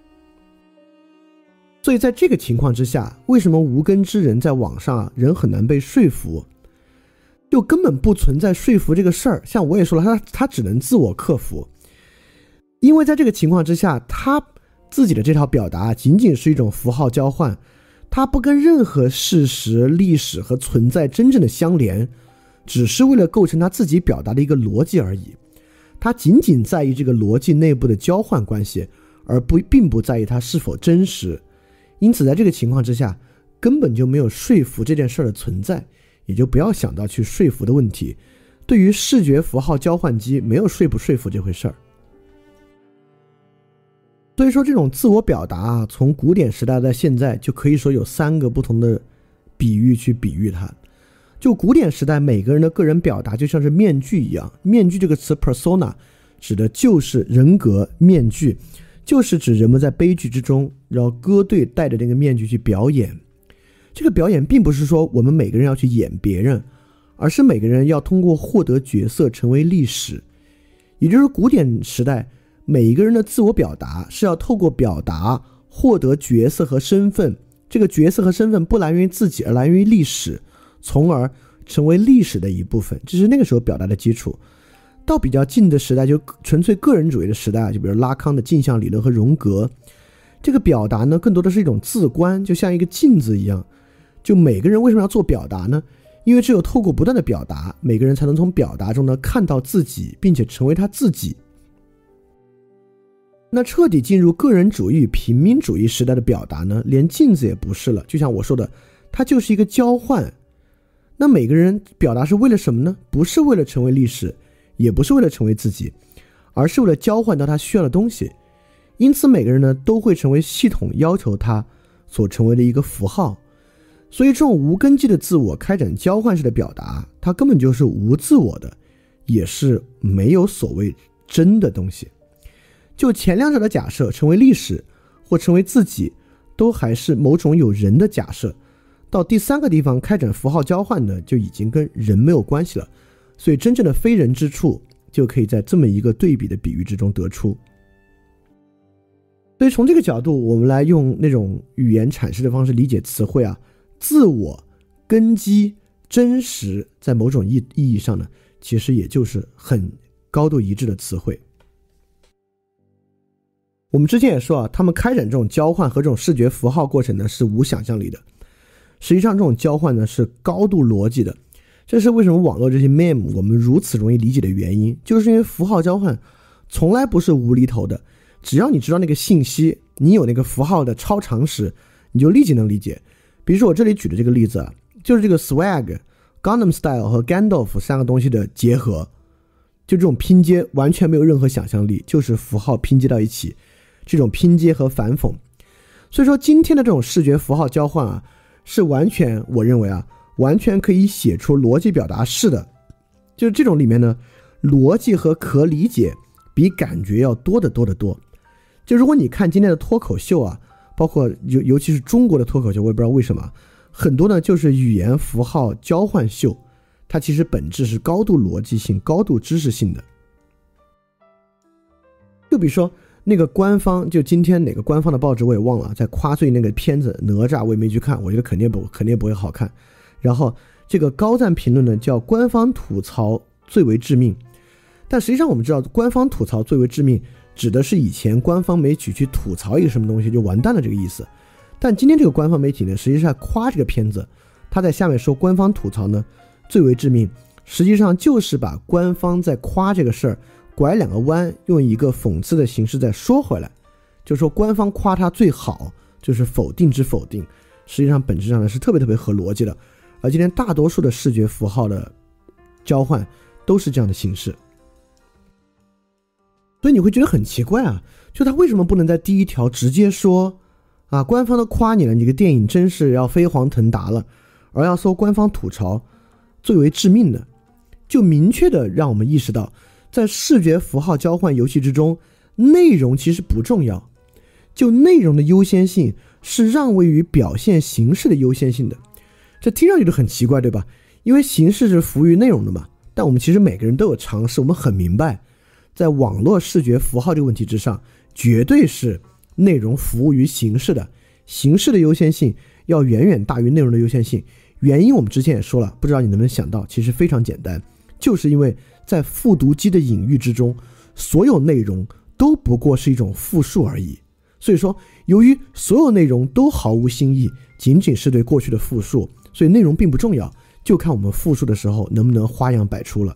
所以在这个情况之下，为什么无根之人在网上人很难被说服，就根本不存在说服这个事儿。像我也说了，他只能自我克服，因为在这个情况之下，他自己的这套表达仅仅是一种符号交换，它不跟任何事实历史和存在真正的相连，只是为了构成他自己表达的一个逻辑而已。他仅仅在意这个逻辑内部的交换关系，而并不在意它是否真实。因此在这个情况之下，根本就没有说服这件事的存在，也就不要想到去说服的问题。对于视觉符号交换机，没有说不说服这回事儿。所以说这种自我表达啊，从古典时代到现在，就可以说有3个不同的比喻去比喻它。就古典时代，每个人的个人表达就像是面具一样，面具这个词 persona 指的就是人格面具，就是指人们在悲剧之中，然后歌队带着那个面具去表演。这个表演并不是说我们每个人要去演别人，而是每个人要通过获得角色成为历史。也就是古典时代每一个人的自我表达是要透过表达获得角色和身份，这个角色和身份不来源于自己，而来源于历史，从而成为历史的一部分，这是那个时候表达的基础。到比较近的时代，就纯粹个人主义的时代，就比如拉康的镜像理论和荣格，这个表达呢更多的是一种自观，就像一个镜子一样。就每个人为什么要做表达呢？因为只有透过不断的表达，每个人才能从表达中呢看到自己，并且成为他自己。那彻底进入个人主义与平民主义时代的表达呢，连镜子也不是了。就像我说的，它就是一个交换。那每个人表达是为了什么呢？不是为了成为历史，也不是为了成为自己，而是为了交换到他需要的东西。因此每个人呢都会成为系统要求他所成为的一个符号。所以这种无根基的自我开展交换式的表达，它根本就是无自我的，也是没有所谓真的东西。就前两者的假设，成为历史或成为自己，都还是某种有人的假设。到第3个地方开展符号交换呢，就已经跟人没有关系了。所以真正的非人之处，就可以在这么一个对比的比喻之中得出。 所以从这个角度，我们来用那种语言阐释的方式理解词汇啊，自我、根基、真实，在某种意义上呢，其实也就是很高度一致的词汇。我们之前也说啊，他们开展这种交换和这种视觉符号过程呢是无想象力的，实际上这种交换呢是高度逻辑的。这是为什么网络这些 meme 我们如此容易理解的原因，就是因为符号交换从来不是无厘头的，只要你知道那个信息，你有那个符号的超常识，你就立即能理解。比如说我这里举的这个例子啊，就是这个 swag、Gangnam Style 和 Gandalf 三个东西的结合，就这种拼接完全没有任何想象力，就是符号拼接到一起，这种拼接和反讽。所以说今天的这种视觉符号交换啊，是完全，我认为啊，完全可以写出逻辑表达式的，就是这种里面呢，逻辑和可理解比感觉要多得多得多。就如果你看今天的脱口秀啊，包括尤其是中国的脱口秀，我也不知道为什么很多呢就是语言符号交换秀，它其实本质是高度逻辑性、高度知识性的。就比如说那个官方，就今天哪个官方的报纸我也忘了，在夸最那个片子哪吒，我也没去看，我觉得肯定不会好看。然后这个高赞评论呢叫官方吐槽最为致命，但实际上我们知道官方吐槽最为致命指的是以前官方媒体去吐槽一个什么东西就完蛋了这个意思。但今天这个官方媒体呢实际上夸这个片子，他在下面说官方吐槽呢最为致命，实际上就是把官方在夸这个事儿拐两个弯，用一个讽刺的形式再说回来，就说官方夸他最好，就是否定之否定，实际上本质上呢是特别合逻辑的。而今天大多数的视觉符号的交换都是这样的形式，所以你会觉得很奇怪啊，就他为什么不能在第一条直接说啊，官方都夸你了，你这个电影真是要飞黄腾达了，而要说官方吐槽最为致命的，就明确的让我们意识到，在视觉符号交换游戏之中，内容其实不重要，就内容的优先性是让位于表现形式的优先性的。这听上去就很奇怪，对吧？因为形式是服务于内容的嘛。但我们其实每个人都有常识，我们很明白，在网络视觉符号这个问题之上，绝对是内容服务于形式的，形式的优先性要远远大于内容的优先性。原因我们之前也说了，不知道你能不能想到，其实非常简单，就是因为在复读机的隐喻之中，所有内容都不过是一种复述而已。所以说，由于所有内容都毫无新意，仅仅是对过去的复述，所以内容并不重要，就看我们复述的时候能不能花样百出了。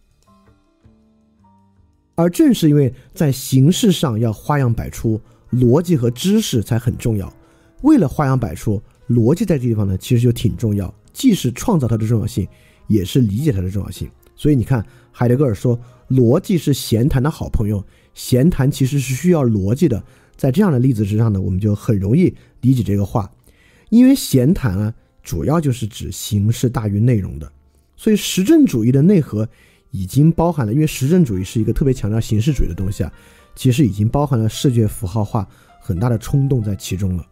而正是因为在形式上要花样百出，逻辑和知识才很重要。为了花样百出，逻辑在这地方呢其实就挺重要，既是创造它的重要性，也是理解它的重要性。所以你看海德格尔说逻辑是闲谈的好朋友，闲谈其实是需要逻辑的。在这样的例子之上呢，我们就很容易理解这个话。因为闲谈啊主要就是指形式大于内容的，所以实证主义的内核已经包含了，因为实证主义是一个特别强调形式主义的东西啊，其实已经包含了视觉符号化很大的冲动在其中了。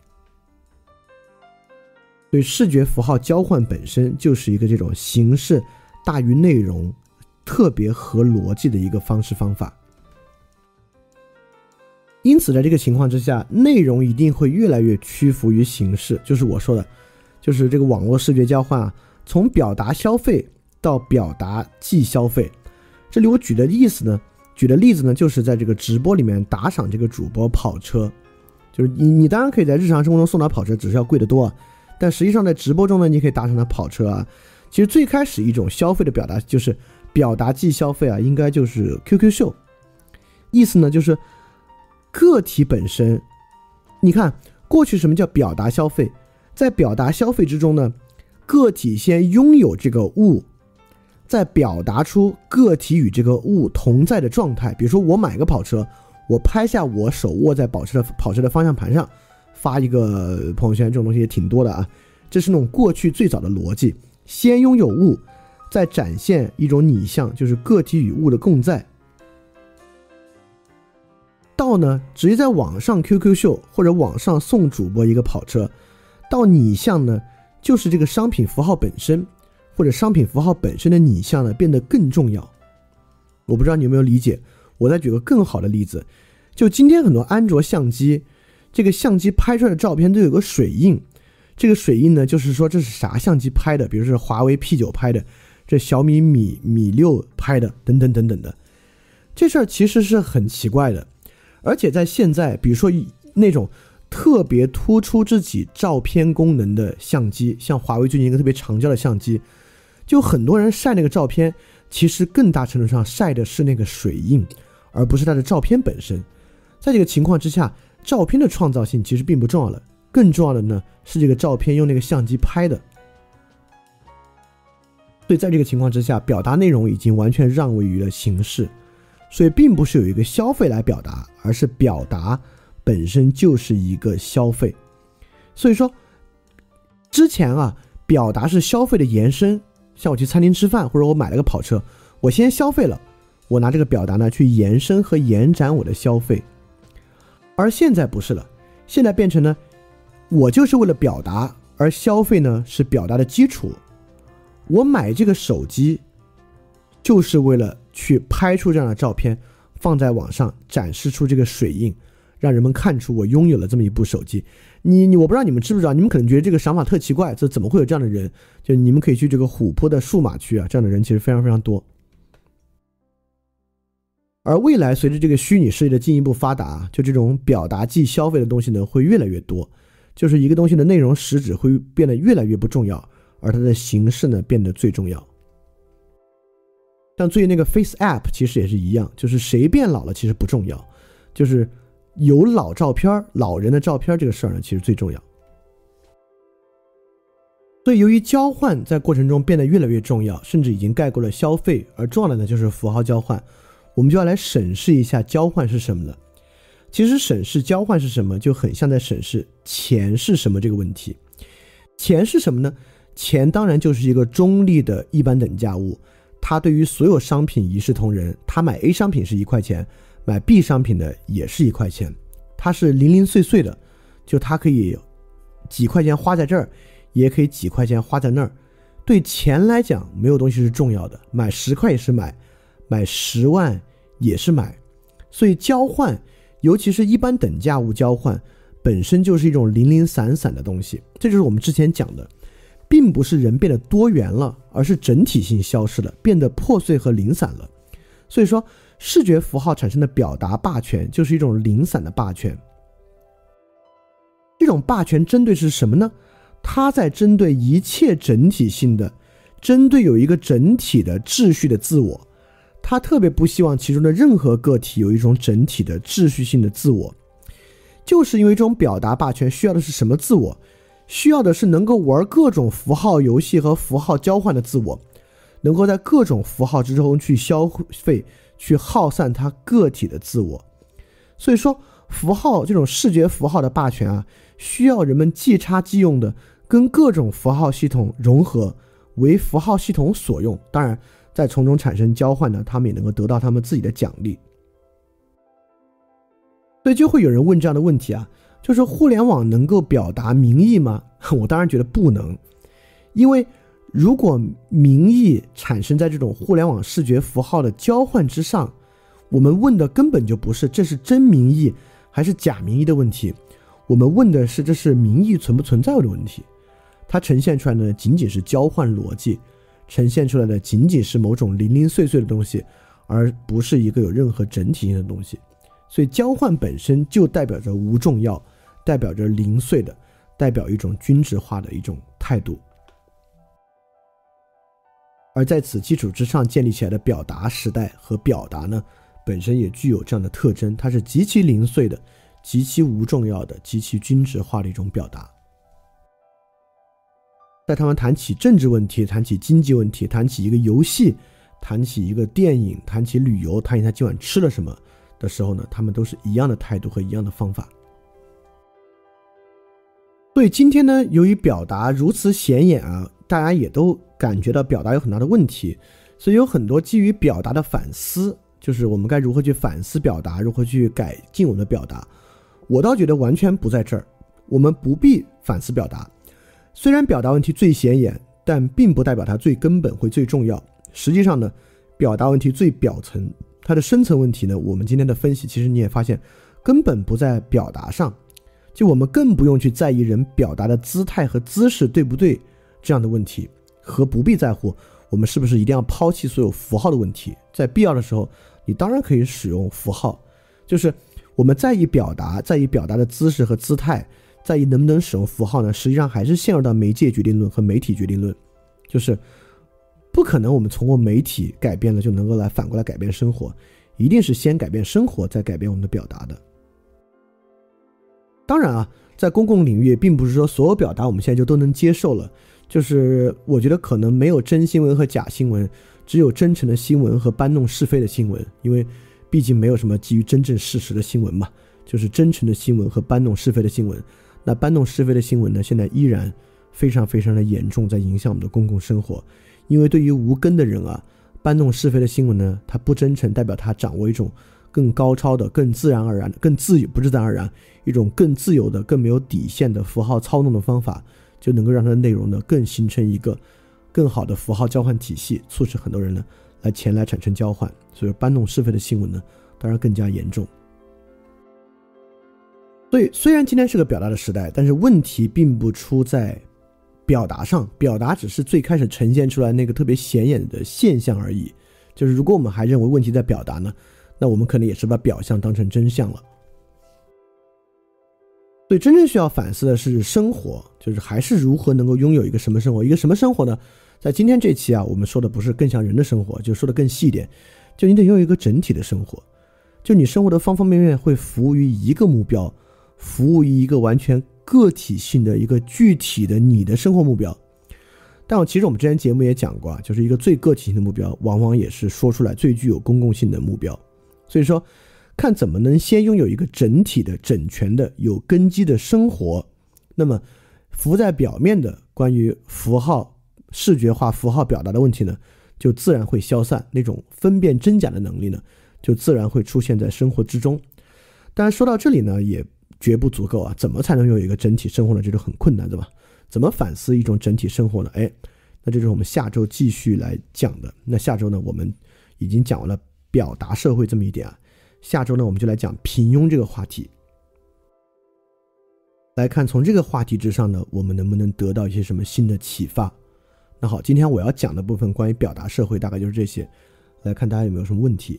所以视觉符号交换本身就是一个这种形式大于内容特别合逻辑的一个方式方法。因此在这个情况之下，内容一定会越来越屈服于形式，就是我说的，就是这个网络视觉交换啊，从表达消费到表达即消费。这里我举的例子呢，就是在这个直播里面打赏这个主播跑车，就是你当然可以在日常生活中送他跑车，只是要贵得多啊，但实际上在直播中呢，你可以打赏他跑车啊。其实最开始一种消费的表达就是表达即消费啊，应该就是 QQ 秀，意思呢就是个体本身，你看过去什么叫表达消费，在表达消费之中呢，个体先拥有这个物，再表达出个体与这个物同在的状态。比如说我买个跑车，我拍下我手握在跑车的方向盘上，发一个朋友圈，这种东西也挺多的啊。这是那种过去最早的逻辑，先拥有物，再展现一种拟像，就是个体与物的共在。到呢直接在网上 QQ 秀或者网上送主播一个跑车，到拟像呢就是这个商品符号本身，或者商品符号本身的拟像呢变得更重要。我不知道你有没有理解，我再举个更好的例子，就今天很多安卓相机这个相机拍出来的照片都有个水印，这个水印呢就是说这是啥相机拍的，比如是华为 P9 拍的，这小米米6拍的，等等等等的。这事儿其实是很奇怪的，而且在现在比如说那种特别突出自己照片功能的相机，像华为最近一个特别长焦的相机，就很多人晒那个照片，其实更大程度上晒的是那个水印，而不是它的照片本身。在这个情况之下，照片的创造性其实并不重要了，更重要的呢是这个照片用那个相机拍的。所以在这个情况之下，表达内容已经完全让位于了形式，所以并不是有一个消费来表达，而是表达本身就是一个消费。所以说之前表达是消费的延伸，像我去餐厅吃饭，或者我买了个跑车，我先消费了，我拿这个表达呢去延伸和延展我的消费。而现在不是了，现在变成呢我就是为了表达，而消费呢是表达的基础。我买这个手机就是为了去拍出这样的照片，放在网上展示出这个水印，让人们看出我拥有了这么一部手机。我不知道你们知不知道，你们可能觉得这个想法特奇怪，这怎么会有这样的人？就你们可以去这个虎扑的数码区这样的人其实非常非常多。而未来随着这个虚拟世界的进一步发达，就这种表达即消费的东西呢会越来越多，就是一个东西的内容实质会变得越来越不重要，而它的形式呢变得最重要。像最近那个 Face App 其实也是一样，就是谁变老了其实不重要，就是有老照片、老人的照片这个事儿呢其实最重要。所以由于交换在过程中变得越来越重要，甚至已经盖过了消费，而重要的呢就是符号交换，我们就要来审视一下交换是什么了。其实审视交换是什么就很像在审视钱是什么这个问题。钱是什么呢？钱当然就是一个中立的一般等价物，它对于所有商品一视同仁，它买 A 商品是1块钱，买 B 商品的也是1块钱，它是零零碎碎的，就它可以几块钱花在这儿，也可以几块钱花在那儿。对钱来讲没有东西是重要的，买10块也是买10万也是买。所以交换，尤其是一般等价物交换，本身就是一种零零散散的东西。这就是我们之前讲的，并不是人变得多元了，而是整体性消失了，变得破碎和零散了。所以说视觉符号产生的表达霸权就是一种零散的霸权。这种霸权针对是什么呢？它在针对一切整体性的，针对有一个整体的秩序的自我。他特别不希望其中的任何个体有一种整体的秩序性的自我。就是因为这种表达霸权需要的是什么自我？需要的是能够玩各种符号游戏和符号交换的自我，能够在各种符号之中去消费，去耗散它个体的自我。所以说符号这种视觉符号的霸权需要人们即插即用的跟各种符号系统融合，为符号系统所用。当然在从中产生交换呢，他们也能够得到他们自己的奖励。所以就会有人问这样的问题就是互联网能够表达民意吗？我当然觉得不能。因为如果民意产生在这种互联网视觉符号的交换之上，我们问的根本就不是这是真民意还是假民意的问题，我们问的是这是民意存不存在的问题。它呈现出来的仅仅是交换逻辑，呈现出来的仅仅是某种零零碎碎的东西，而不是一个有任何整体性的东西。所以交换本身就代表着无重要，代表着零碎的，代表一种均质化的一种态度。而在此基础之上建立起来的表达时代和表达呢，本身也具有这样的特征，它是极其零碎的，极其无重要的，极其均质化的一种表达。在他们谈起政治问题，谈起经济问题，谈起一个游戏，谈起一个电影，谈起旅游，谈起他今晚吃了什么的时候呢，他们都是一样的态度和一样的方法。所以今天呢，由于表达如此显眼大家也都感觉到表达有很大的问题，所以有很多基于表达的反思，就是我们该如何去反思表达，如何去改进我们的表达。我倒觉得完全不在这儿，我们不必反思表达。虽然表达问题最显眼，但并不代表它最根本会最重要。实际上呢，表达问题最表层，它的深层问题呢，我们今天的分析其实你也发现根本不在表达上。 就我们更不用去在意人表达的姿态和姿势对不对这样的问题，和不必在乎我们是不是一定要抛弃所有符号的问题。在必要的时候你当然可以使用符号，就是我们在意表达的姿势和姿态，在意能不能使用符号呢，实际上还是陷入到媒介决定论和媒体决定论，就是不可能我们通过媒体改变了就能够反过来改变生活，一定是先改变生活再改变我们的表达的。当然啊，在公共领域并不是说所有表达我们现在就都能接受了，就是我觉得可能没有真新闻和假新闻，只有真诚的新闻和搬弄是非的新闻，因为毕竟没有什么基于真正事实的新闻嘛，就是真诚的新闻和搬弄是非的新闻。那搬弄是非的新闻呢，现在依然非常非常的严重，在影响我们的公共生活。因为对于无根的人啊，搬弄是非的新闻呢，它不真诚，代表他掌握一种更高超的、更自然而然的、更自由，不是自然而然，一种更自由的、更没有底线的符号操弄的方法，就能够让它的内容呢更形成一个更好的符号交换体系，促使很多人呢前来产生交换。所以搬弄是非的新闻呢，当然更加严重。所以虽然今天是个表达的时代，但是问题并不出在表达上，表达只是最开始呈现出来那个特别显眼的现象而已。就是如果我们还认为问题在表达呢，那我们可能也是把表象当成真相了。所以真正需要反思的是生活，就是还是如何能够拥有一个什么生活。一个什么生活呢？在今天这期啊，我们说的不是更像人的生活，就说的更细一点，就你得拥有一个整体的生活，就你生活的方方面面会服务于一个目标，服务于一个完全个体性的一个具体的你的生活目标。但其实我们之前节目也讲过啊，就是一个最个体性的目标往往也是说出来最具有公共性的目标。所以说看怎么能先拥有一个整体的、整全的、有根基的生活，那么浮在表面的关于符号视觉化符号表达的问题呢，就自然会消散，那种分辨真假的能力呢，就自然会出现在生活之中。当然说到这里呢，也绝不足够啊！怎么才能有一个整体生活呢？这就很困难，对吧？怎么反思一种整体生活呢？那这是我们下周继续来讲的。那下周呢，我们已经讲完了表达社会这么一点啊，下周呢，我们就来讲平庸这个话题。来看从这个话题之上呢，我们能不能得到一些什么新的启发？那好，今天我要讲的部分关于表达社会大概就是这些，来看大家有没有什么问题。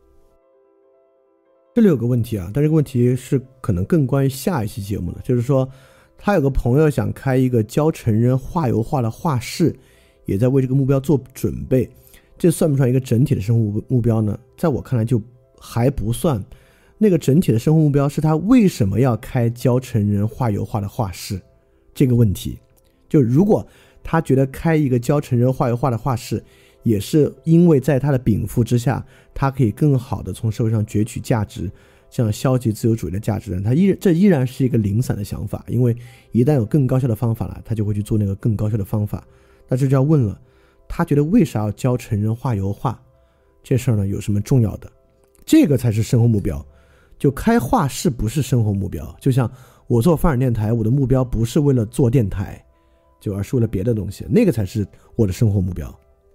这里有个问题啊，但这个问题是可能更关于下一期节目的，就是说他有个朋友想开一个教成人画油画的画室，也在为这个目标做准备，这算不算一个整体的生活目标呢？在我看来就还不算。那个整体的生活目标是他为什么要开教成人画油画的画室这个问题。就如果他觉得开一个教成人画油画的画室也是因为在他的禀赋之下，他可以更好的从社会上攫取价值，这样消极自由主义的价值，这依然是一个零散的想法，因为一旦有更高效的方法了，他就会去做那个更高效的方法。那这就要问了，他觉得为啥要教成人画油画这事儿呢？有什么重要的？这个才是生活目标。就开画室不是生活目标，就像我做发展电台，我的目标不是为了做电台，而是为了别的东西，那个才是我的生活目标。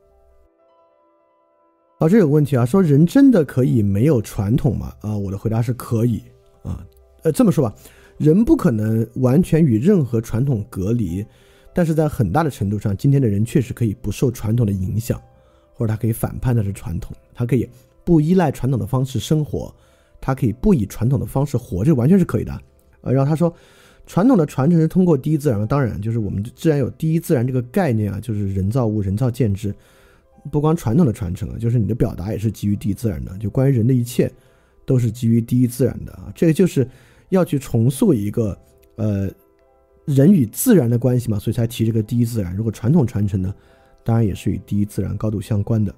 这有个问题啊，说人真的可以没有传统吗？我的回答是可以啊。这么说吧，人不可能完全与任何传统隔离，但是在很大的程度上，今天的人确实可以不受传统的影响，或者他可以反叛的是传统，他可以不依赖传统的方式生活，他可以不以传统的方式活，这完全是可以的。然后他说传统的传承是通过第一自然，当然就是我们自然有第一自然这个概念啊，就是人造物人造建制，不光传统的传承啊，就是你的表达也是基于第一自然的，就关于人的一切都是基于第一自然的啊。这个就是要去重塑一个人与自然的关系嘛，所以才提这个第一自然。如果传统传承呢，当然也是与第一自然高度相关的。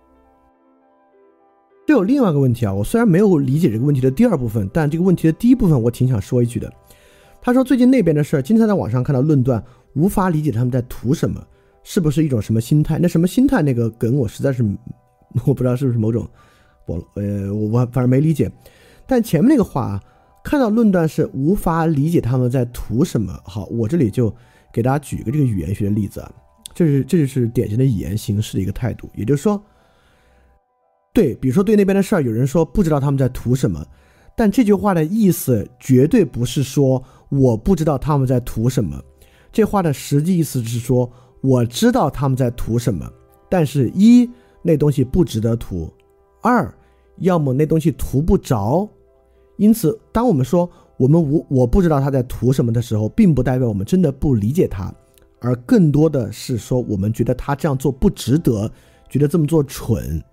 这有另外一个问题啊，我虽然没有理解这个问题的第二部分，但这个问题的第一部分我挺想说一句的。他说最近那边的事儿，经常在网上看到论断，无法理解他们在图什么，是不是一种什么心态？那什么心态那个梗我实在是我不知道是不是某种我反正没理解。但前面那个话啊，看到论断是无法理解他们在图什么。好，我这里就给大家举一个这个语言学的例子啊，这就是典型的语言形式的一个态度。也就是说，对，比如说对那边的事儿，有人说不知道他们在图什么，但这句话的意思绝对不是说我不知道他们在图什么，这话的实际意思是说我知道他们在图什么，但是一那东西不值得图，二要么那东西图不着。因此当我们说我不知道他在图什么的时候，并不代表我们真的不理解他，而更多的是说我们觉得他这样做不值得，觉得这么做蠢。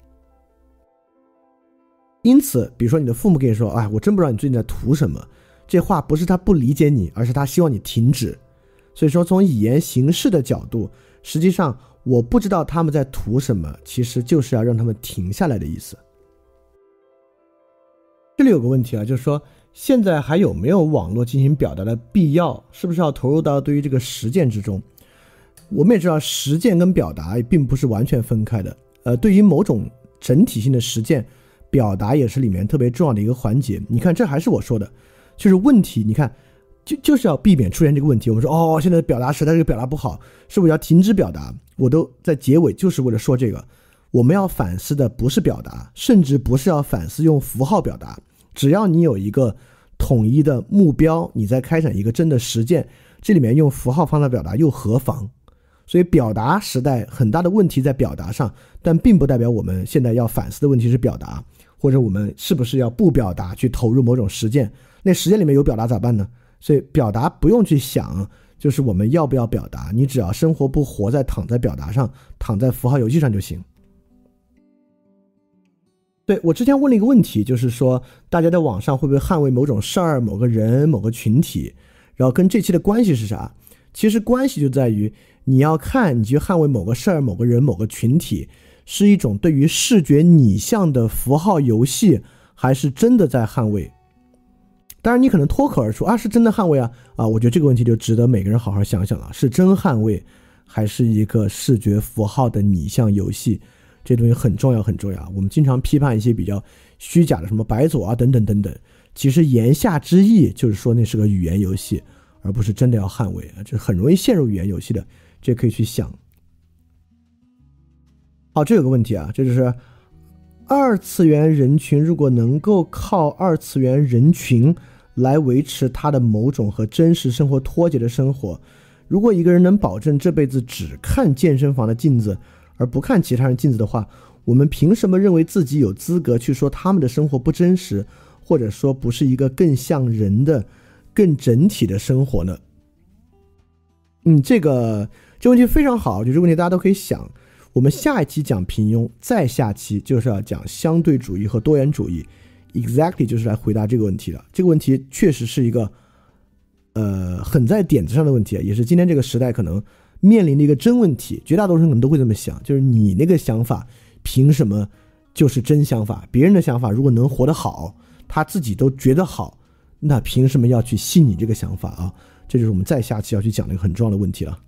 因此比如说你的父母跟你说我真不知道你最近在图什么，这话不是他不理解你，而是他希望你停止。所以说从语言形式的角度，实际上我不知道他们在图什么，其实就是要让他们停下来的意思。这里有个问题就是说现在还有没有网络进行表达的必要，是不是要投入到对于这个实践之中。我们也知道实践跟表达并不是完全分开的，对于某种整体性的实践，表达也是里面特别重要的一个环节。你看这还是我说的，就是问题，你看就是要避免出现这个问题。我们说现在表达时代这个表达不好，是不是要停止表达？我都在结尾就是为了说这个，我们要反思的不是表达，甚至不是要反思用符号表达，只要你有一个统一的目标，你在开展一个真的实践，这里面用符号方法表达又何妨？所以表达时代很大的问题在表达上，但并不代表我们现在要反思的问题是表达，或者我们是不是要不表达去投入某种实践。那实践里面有表达咋办呢？所以表达不用去想就是我们要不要表达，你只要生活不活在躺在表达上，躺在符号游戏上就行。对，我之前问了一个问题，就是说大家在网上会不会捍卫某种事儿、某个人、某个群体，然后跟这期的关系是啥？其实关系就在于你要看你去捍卫某个事儿、某个人、某个群体，是一种对于视觉拟像的符号游戏，还是真的在捍卫。当然你可能脱口而出是真的捍卫我觉得这个问题就值得每个人好好想想了，是真捍卫还是一个视觉符号的拟像游戏？这东西很重要很重要。我们经常批判一些比较虚假的什么白左等等等等，其实言下之意就是说那是个语言游戏，而不是真的要捍卫这很容易陷入语言游戏的，这可以去想。好，这有个问题这就是二次元人群如果能够靠二次元人群来维持他的某种和真实生活脱节的生活，如果一个人能保证这辈子只看健身房的镜子而不看其他人镜子的话，我们凭什么认为自己有资格去说他们的生活不真实，或者说不是一个更像人的更整体的生活呢？这个问题非常好，就这个问题大家都可以想。我们下一期讲平庸，再下期就是要讲相对主义和多元主义， exactly 就是来回答这个问题的。这个问题确实是一个很在点子上的问题，也是今天这个时代可能面临的一个真问题。绝大多数人可能都会这么想，就是你那个想法凭什么就是真想法？别人的想法如果能活得好，他自己都觉得好，那凭什么要去信你这个想法这就是我们再下期要去讲的一个很重要的问题了。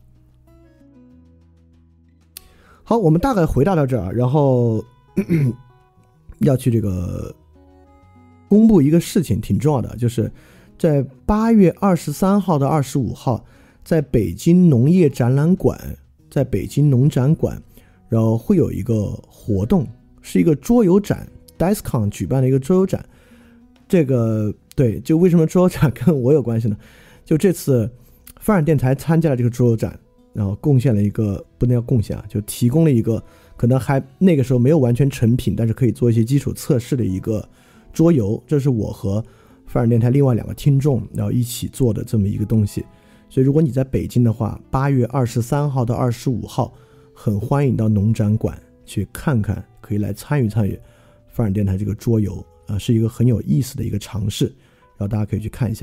好，我们大概回答到这儿，然后要去这个公布一个事情挺重要的，就是在8月23号到25号在北京农业展览馆，在北京农展馆，然后会有一个活动，是一个桌游展， DICECON 举办的一个桌游展。这个对，就为什么桌游展跟我有关系呢？就这次范尔电台参加了这个桌游展，然后贡献了一个，不能叫贡献就提供了一个可能还那个时候没有完全成品，但是可以做一些基础测试的一个桌游。这是我和范尔电台另外2个听众然后一起做的这么一个东西。所以如果你在北京的话，8月23号到25号很欢迎到农展馆去看看，可以来参与范尔电台这个桌游是一个很有意思的一个尝试，然后大家可以去看一下。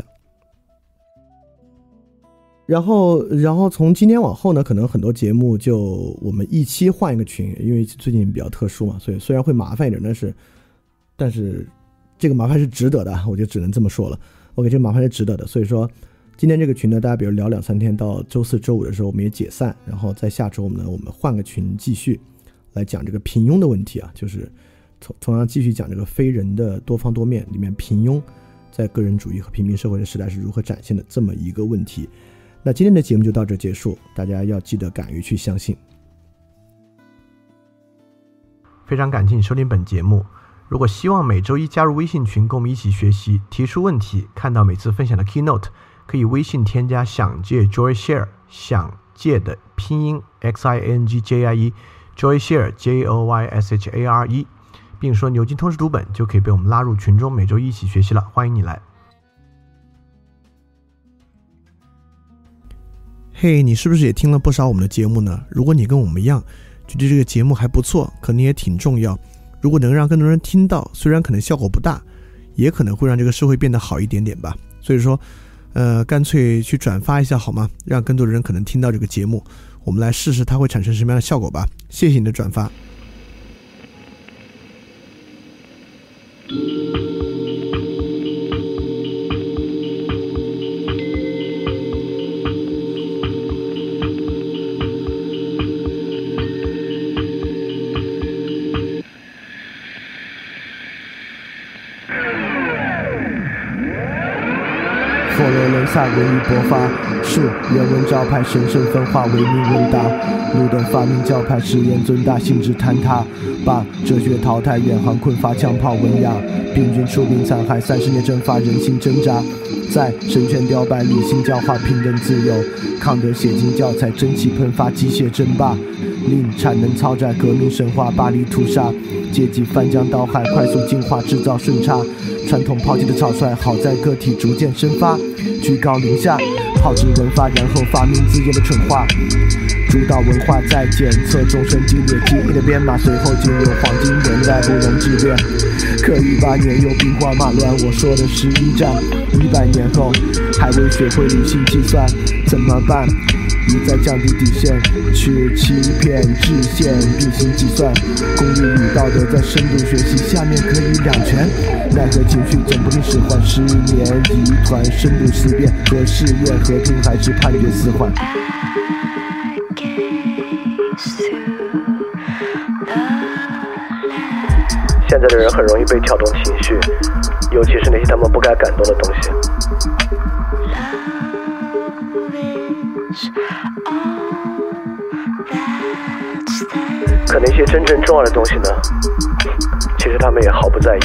然后从今天往后呢，可能很多节目就我们一期换一个群，因为最近比较特殊嘛，所以虽然会麻烦一点，但是这个麻烦是值得的，我就只能这么说了。OK， 这个麻烦是值得的。所以说今天这个群呢，大家比如聊2-3天，到周4周5的时候我们也解散，然后在下周我们换个群继续来讲这个平庸的问题就是同样继续讲这个非人的多方多面里面平庸在个人主义和平民社会的时代是如何展现的这么一个问题。那今天的节目就到这结束，大家要记得敢于去相信。 非常感谢你收听本节目，如果希望每周一加入微信群跟我们一起学习，提出问题，看到每次分享的 keynote， 可以微信添加想借 JoyShare， 想借的拼音 XINGJIE JoyShare JOYSHARE， 并说牛津通识读本，就可以被我们拉入群中，每周一起学习了，欢迎你来。 嘿，你是不是也听了不少我们的节目呢？如果你跟我们一样觉得这个节目还不错，可能也挺重要，如果能让更多人听到，虽然可能效果不大，也可能会让这个社会变得好一点点吧。所以说干脆去转发一下好吗？让更多的人可能听到这个节目，我们来试试它会产生什么样的效果吧。谢谢你的转发。佛罗伦萨文艺勃发，树人文招牌神圣分化，为民问答。路灯发明教派实验尊大，性质坍塌，把哲学淘汰，远航困乏，枪炮文雅，病菌出兵残害，30年蒸发，人性挣扎。在神权雕摆，理性教化，平等自由，康德写进教材，蒸汽喷发，机械争霸，令产能超载，革命神话，巴黎屠杀，阶级翻江倒海，快速进化，制造顺差。传统抛弃的草率，好在个体逐渐生发，居高临下，炮制文化，然后发明自由的蠢话。主导文化再检测，众生激烈，记忆的编码，随后进入黄金年代，不容置辩。可18年又兵荒马乱，我说的是一战，100年后还未学会理性计算，怎么办？一再降低底线，去欺骗制限，并行计算，公理与道德在深度学习下面可以两全，奈何情绪总不听使唤，10年一团深度思辨，和誓愿和平还是判决死缓。 现在的人很容易被挑动情绪，尤其是那些他们不该感动的东西。可那些真正重要的东西呢，其实他们也毫不在意。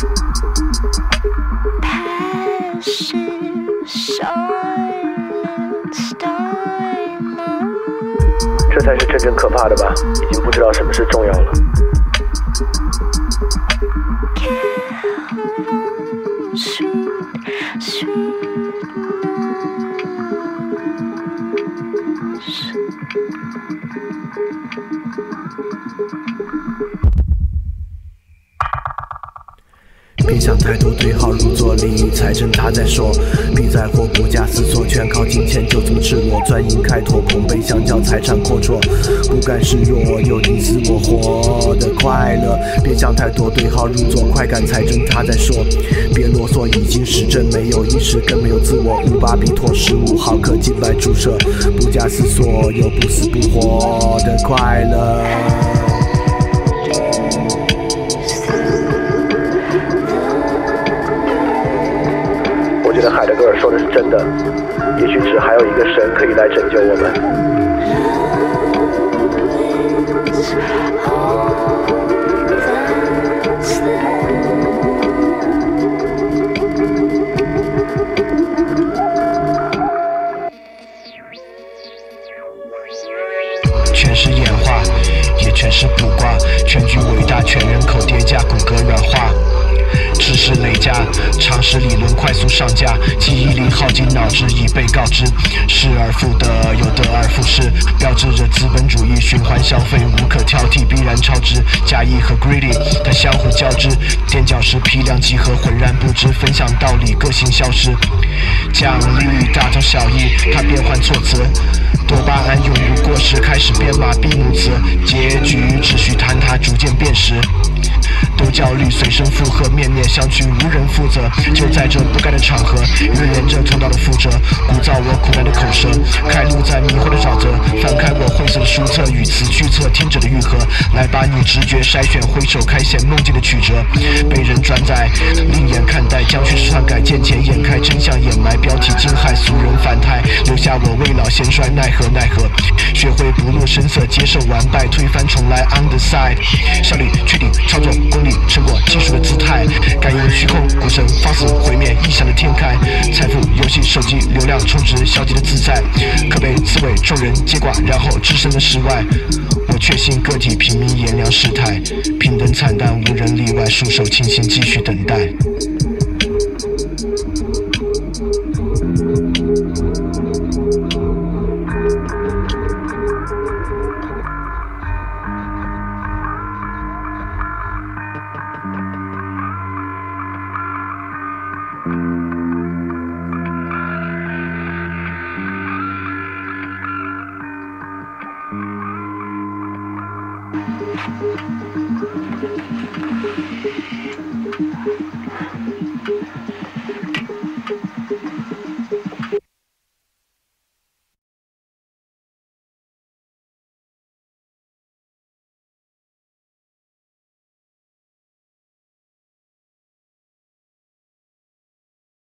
这才是真正可怕的吧，已经不知道什么是重要了。 别想太多，对号入座，理财政他在说，必在或不假思索，全靠金钱就这么赤裸，专营开拓，捧杯相较，财产阔绰，不甘示弱，有你死我活的快乐。别想太多，对号入座，快感财政他在说，别啰嗦，已经实证，没有意识，更没有自我。5巴比妥15毫克静脉注射，不假思索，有不死不活的快乐。 我觉得海德格尔说的是真的，也许只还有一个神可以来拯救我们。 全是演化，也全是卜卦，全局伟大，全人口叠加，骨骼软化。知识累加，常识理论快速上架，记忆力耗尽，脑汁已被告知，失而复得，又得而复失，标志着资本主义循环消费无可挑剔，必然超支。假意和 greedy 它相互交织，垫脚石批量集合，浑然不知，分享道理，个性消失。奖励大同小异，它变换措辞，多巴胺永不过时，开始编码闭幕词，结局秩序坍塌，逐渐变实。都焦虑，随声附和，面面相觑，无人负责。就在这不该的场合，预言着通道的覆辙，鼓噪我苦难的口舌，开路在迷惑的沼泽。翻开我晦涩的书册，语词句册，听者的愈合，来把你直觉筛选，挥手开显梦境的曲折。被人转载，另眼看待，将叙事篡改，见钱眼开，真相掩埋，标题惊骇，俗人反态，留下我未老先衰，奈何奈何。学会不露声色，接受完败，推翻重来 on the side， 效率确定，操作功力成果技术的姿态，感应虚空股神放肆毁灭异想的天开，财富游戏手机流量充值消极的自在，可被刺猬众人接挂，然后置身了世外。我确信个体平民炎凉世态，平等惨淡无人例外，束手清心继续等待。